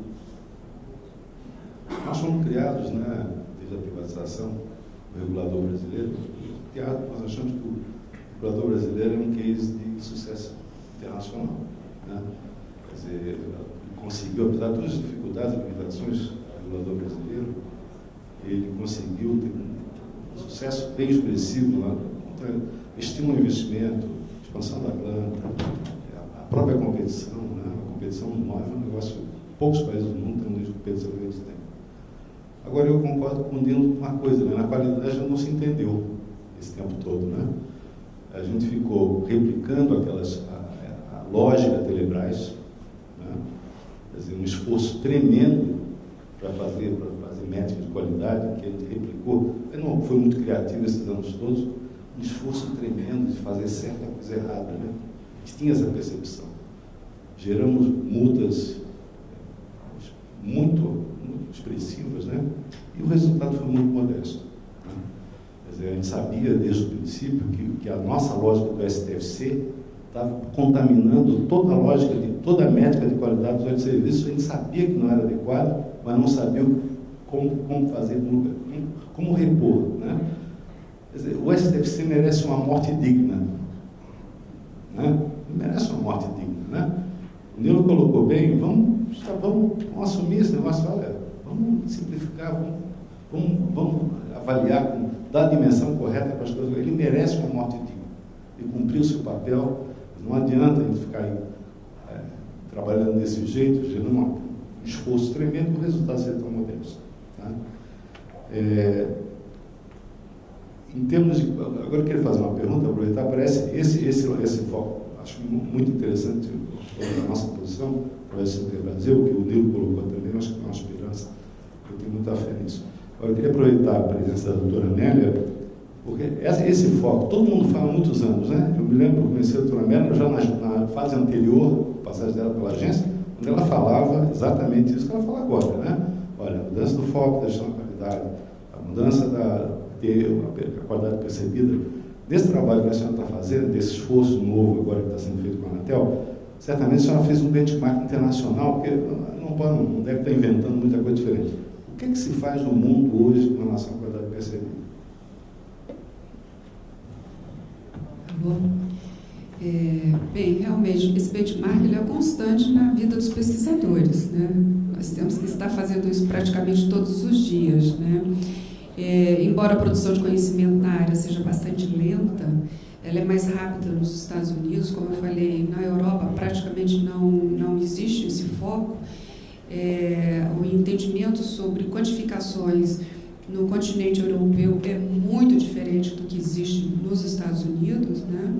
nós fomos criados, né, desde a privatização, o regulador brasileiro, criado, nós achamos que o regulador brasileiro é um case de sucesso internacional. Né? Quer dizer, ele conseguiu, apesar de todas as dificuldades e limitações do regulador brasileiro, ele conseguiu ter um sucesso bem expressivo lá, estímulo ao investimento, expansão da planta, a própria competição, né? A competição nova é um negócio, poucos países do mundo têm um nível de competição que a gente tem. Agora, eu concordo com o Nilo uma coisa, né? Na qualidade não se entendeu esse tempo todo, né? A gente ficou replicando aquelas, a, a lógica Telebrás, né? Quer dizer, um esforço tremendo para fazer, para fazer métricas de qualidade, que a gente replicou, não foi muito criativo esses anos todos, um esforço tremendo de fazer certa coisa errada, né? A gente tinha essa percepção. geramos multas muito, muito expressivas, né? E o resultado foi muito modesto. Né? Quer dizer, a gente sabia desde o princípio que, que a nossa lógica do S T F C estava contaminando toda a lógica, de toda a métrica de qualidade dos serviços. A gente sabia que não era adequado, mas não sabia como, como fazer, como, como repor. Né? Quer dizer, o S T F C merece uma morte digna. Né? Merece uma morte digna. Né? O Nilo colocou bem, vamos, vamos, vamos assumir esse negócio, olha, vamos simplificar, vamos, vamos, vamos avaliar, dar a dimensão correta para as coisas. Ele merece uma morte digna. Ele cumpriu o seu papel. Não adianta a gente ficar aí, é, trabalhando desse jeito, gerando um esforço tremendo para o resultado ser tão modesto. Tá? É, em termos de... Agora eu queria fazer uma pergunta, aproveitar, parece esse, esse, esse foco, acho muito interessante a nossa posição, para o S T Brasil, que o Nilo colocou também, acho que é uma esperança, eu tenho muita fé nisso. Agora eu queria aproveitar a presença da doutora Amélia, porque esse foco, todo mundo fala há muitos anos, né? Eu me lembro de conhecer a doutora Amélia já na, na fase anterior, passagem dela pela agência, quando ela falava exatamente isso que ela fala agora, né? Olha, a mudança do foco da gestão da qualidade, a mudança da ter a qualidade percebida, desse trabalho que a senhora está fazendo, desse esforço novo agora que está sendo feito com a Anatel, certamente a senhora fez um benchmark internacional, porque não, pode, não deve estar inventando muita coisa diferente. O que é que se faz no mundo hoje com relação à qualidade percebida?
Bom, é, bem, realmente, esse benchmark ele é constante na vida dos pesquisadores, né? Nós temos que estar fazendo isso praticamente todos os dias, né? É, embora a produção de conhecimento na área seja bastante lenta, ela é mais rápida nos Estados Unidos, como eu falei, na Europa praticamente não, não existe esse foco. É, o entendimento sobre quantificações no continente europeu é muito diferente do que existe nos Estados Unidos, né?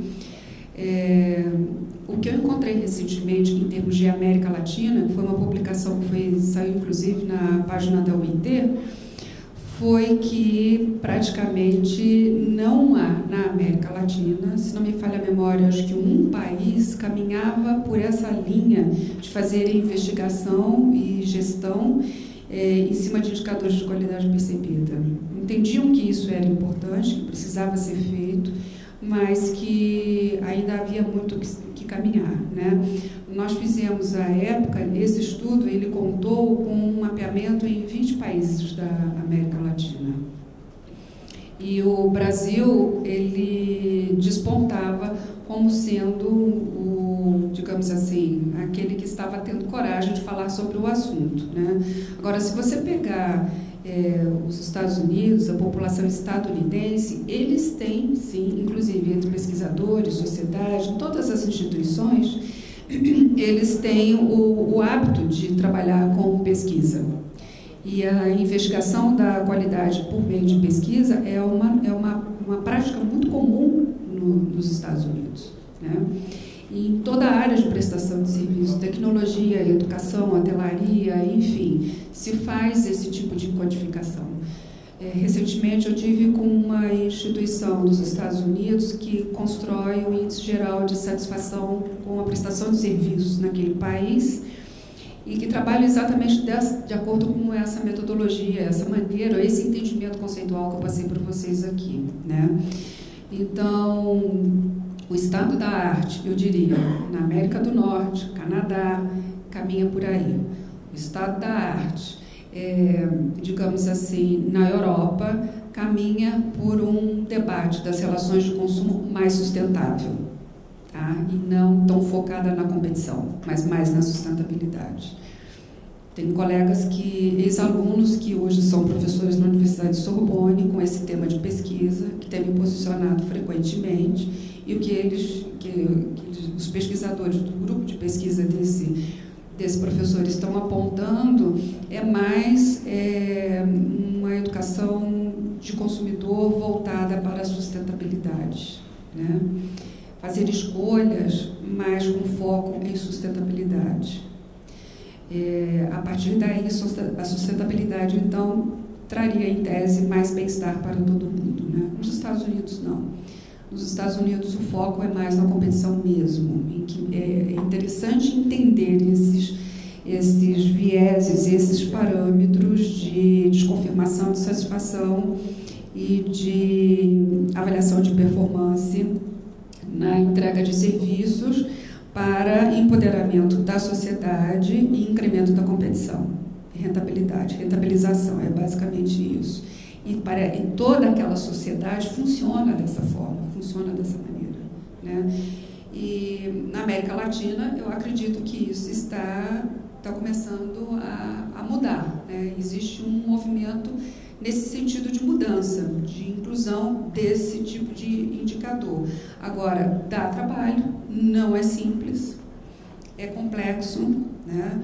É, o que eu encontrei recentemente em termos de América Latina, foi uma publicação que foi, saiu inclusive na página da U I T, foi que praticamente não há na América Latina, se não me falha a memória, acho que um país caminhava por essa linha de fazer investigação e gestão É, em cima de indicadores de qualidade percebida. Entendiam que isso era importante, que precisava ser feito, mas que ainda havia muito que, que caminhar, né? Nós fizemos, à época, esse estudo, ele contou com um mapeamento em vinte países da América Latina. E o Brasil, ele despontava como sendo o, digamos assim, aquele que estava tendo coragem de falar sobre o assunto, né? Agora, se você pegar é, os Estados Unidos, a população estadunidense, eles têm, sim, inclusive entre pesquisadores, sociedade, todas as instituições, eles têm o, o hábito de trabalhar com pesquisa. E a investigação da qualidade por meio de pesquisa é uma, é uma, uma prática muito comum no, nos Estados Unidos, né? E em toda a área de prestação de serviço, tecnologia, educação, hotelaria, enfim, se faz esse tipo de quantificação. É, recentemente eu tive com uma instituição dos Estados Unidos que constrói o índice geral de satisfação com a prestação de serviços naquele país, e que trabalha exatamente de, de acordo com essa metodologia, essa maneira, esse entendimento conceitual que eu passei para vocês aqui, né? Então, o estado da arte, eu diria, na América do Norte, Canadá, caminha por aí. O estado da arte, é, digamos assim, na Europa, caminha por um debate das relações de consumo mais sustentável. Tá? E não tão focada na competição, mas mais na sustentabilidade. Tenho colegas que, ex-alunos que hoje são professores na Universidade de Sorbonne com esse tema de pesquisa, que têm me posicionado frequentemente, e o que eles, que, que os pesquisadores do grupo de pesquisa desse, desse professor estão apontando é mais é, uma educação de consumidor voltada para a sustentabilidade, né? Fazer escolhas, mas com foco em sustentabilidade. É, a partir daí, a sustentabilidade, então, traria, em tese, mais bem-estar para todo mundo, né? Nos Estados Unidos, não. Nos Estados Unidos, o foco é mais na competição mesmo, em que é interessante entender esses, esses vieses, esses parâmetros de desconfirmação de satisfação e de avaliação de performance na entrega de serviços para empoderamento da sociedade e incremento da competição, rentabilidade, rentabilização, é basicamente isso. E para e toda aquela sociedade funciona dessa forma, funciona dessa maneira, né? E na América Latina, eu acredito que isso está, está começando a, a mudar, né? Existe um movimento nesse sentido de mudança, de inclusão desse tipo de indicador. Agora, dá trabalho, não é simples, é complexo, né?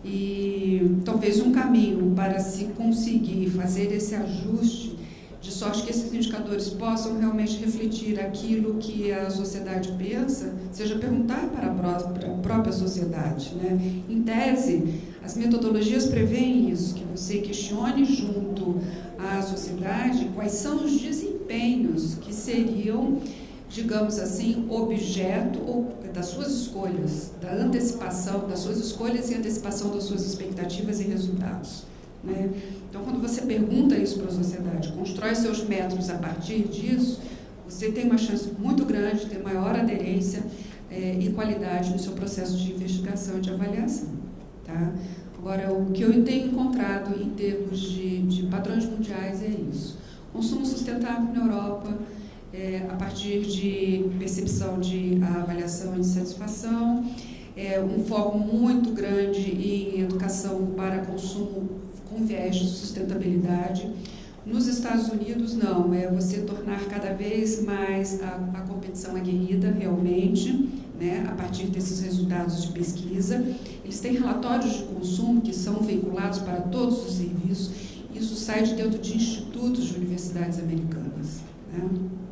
E talvez um caminho para se conseguir fazer esse ajuste, de sorte que esses indicadores possam realmente refletir aquilo que a sociedade pensa, seja perguntar para a própria, a própria sociedade, né? Em tese, as metodologias prevêem isso, que você questione junto à sociedade quais são os desempenhos que seriam, digamos assim, objeto das suas escolhas, da antecipação, das suas escolhas e antecipação das suas expectativas e resultados, né? Então, quando você pergunta isso para a sociedade, constrói seus métodos a partir disso, você tem uma chance muito grande de ter maior aderência é, e qualidade no seu processo de investigação e de avaliação, tá? Agora, o que eu tenho encontrado em termos de, de padrões mundiais é isso. Consumo sustentável na Europa, É, a partir de percepção de avaliação e de satisfação, é, um foco muito grande em educação para consumo com viés de sustentabilidade. Nos Estados Unidos, não, é você tornar cada vez mais a, a competição aguerrida realmente, né, a partir desses resultados de pesquisa. Eles têm relatórios de consumo que são veiculados para todos os serviços, isso sai de dentro de institutos de universidades americanas, né?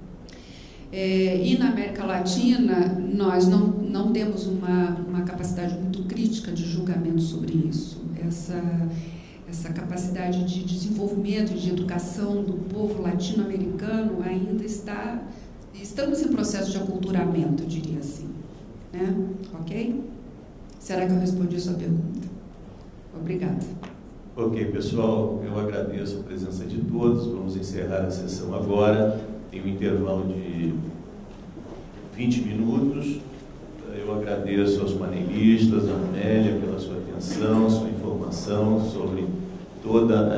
É, e na América Latina, nós não, não temos uma, uma capacidade muito crítica de julgamento sobre isso. Essa, essa capacidade de desenvolvimento, de educação do povo latino-americano ainda está... Estamos em processo de aculturamento, eu diria assim, né? Ok? Será que eu respondi a sua pergunta? Obrigada.
Ok, pessoal, eu agradeço a presença de todos. Vamos encerrar a sessão agora. Tem um intervalo de vinte minutos. Eu agradeço aos panelistas, a Amélia, pela sua atenção, sua informação sobre toda a,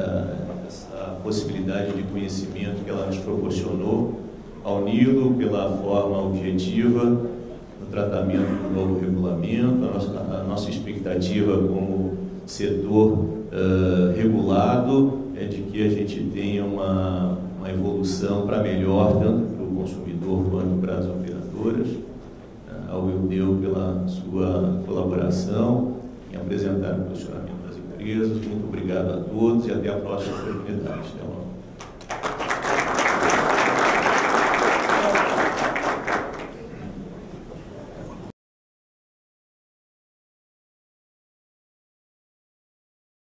a, a possibilidade de conhecimento que ela nos proporcionou, ao Nilo, pela forma objetiva no tratamento do novo regulamento, a nossa, a nossa expectativa como setor uh, regulado é de que a gente tenha uma uma evolução para melhor, tanto para o consumidor quanto para as operadoras. Ao Eudeu pela sua colaboração em apresentar o posicionamento das empresas. Muito obrigado a todos e até a próxima oportunidade. Até logo.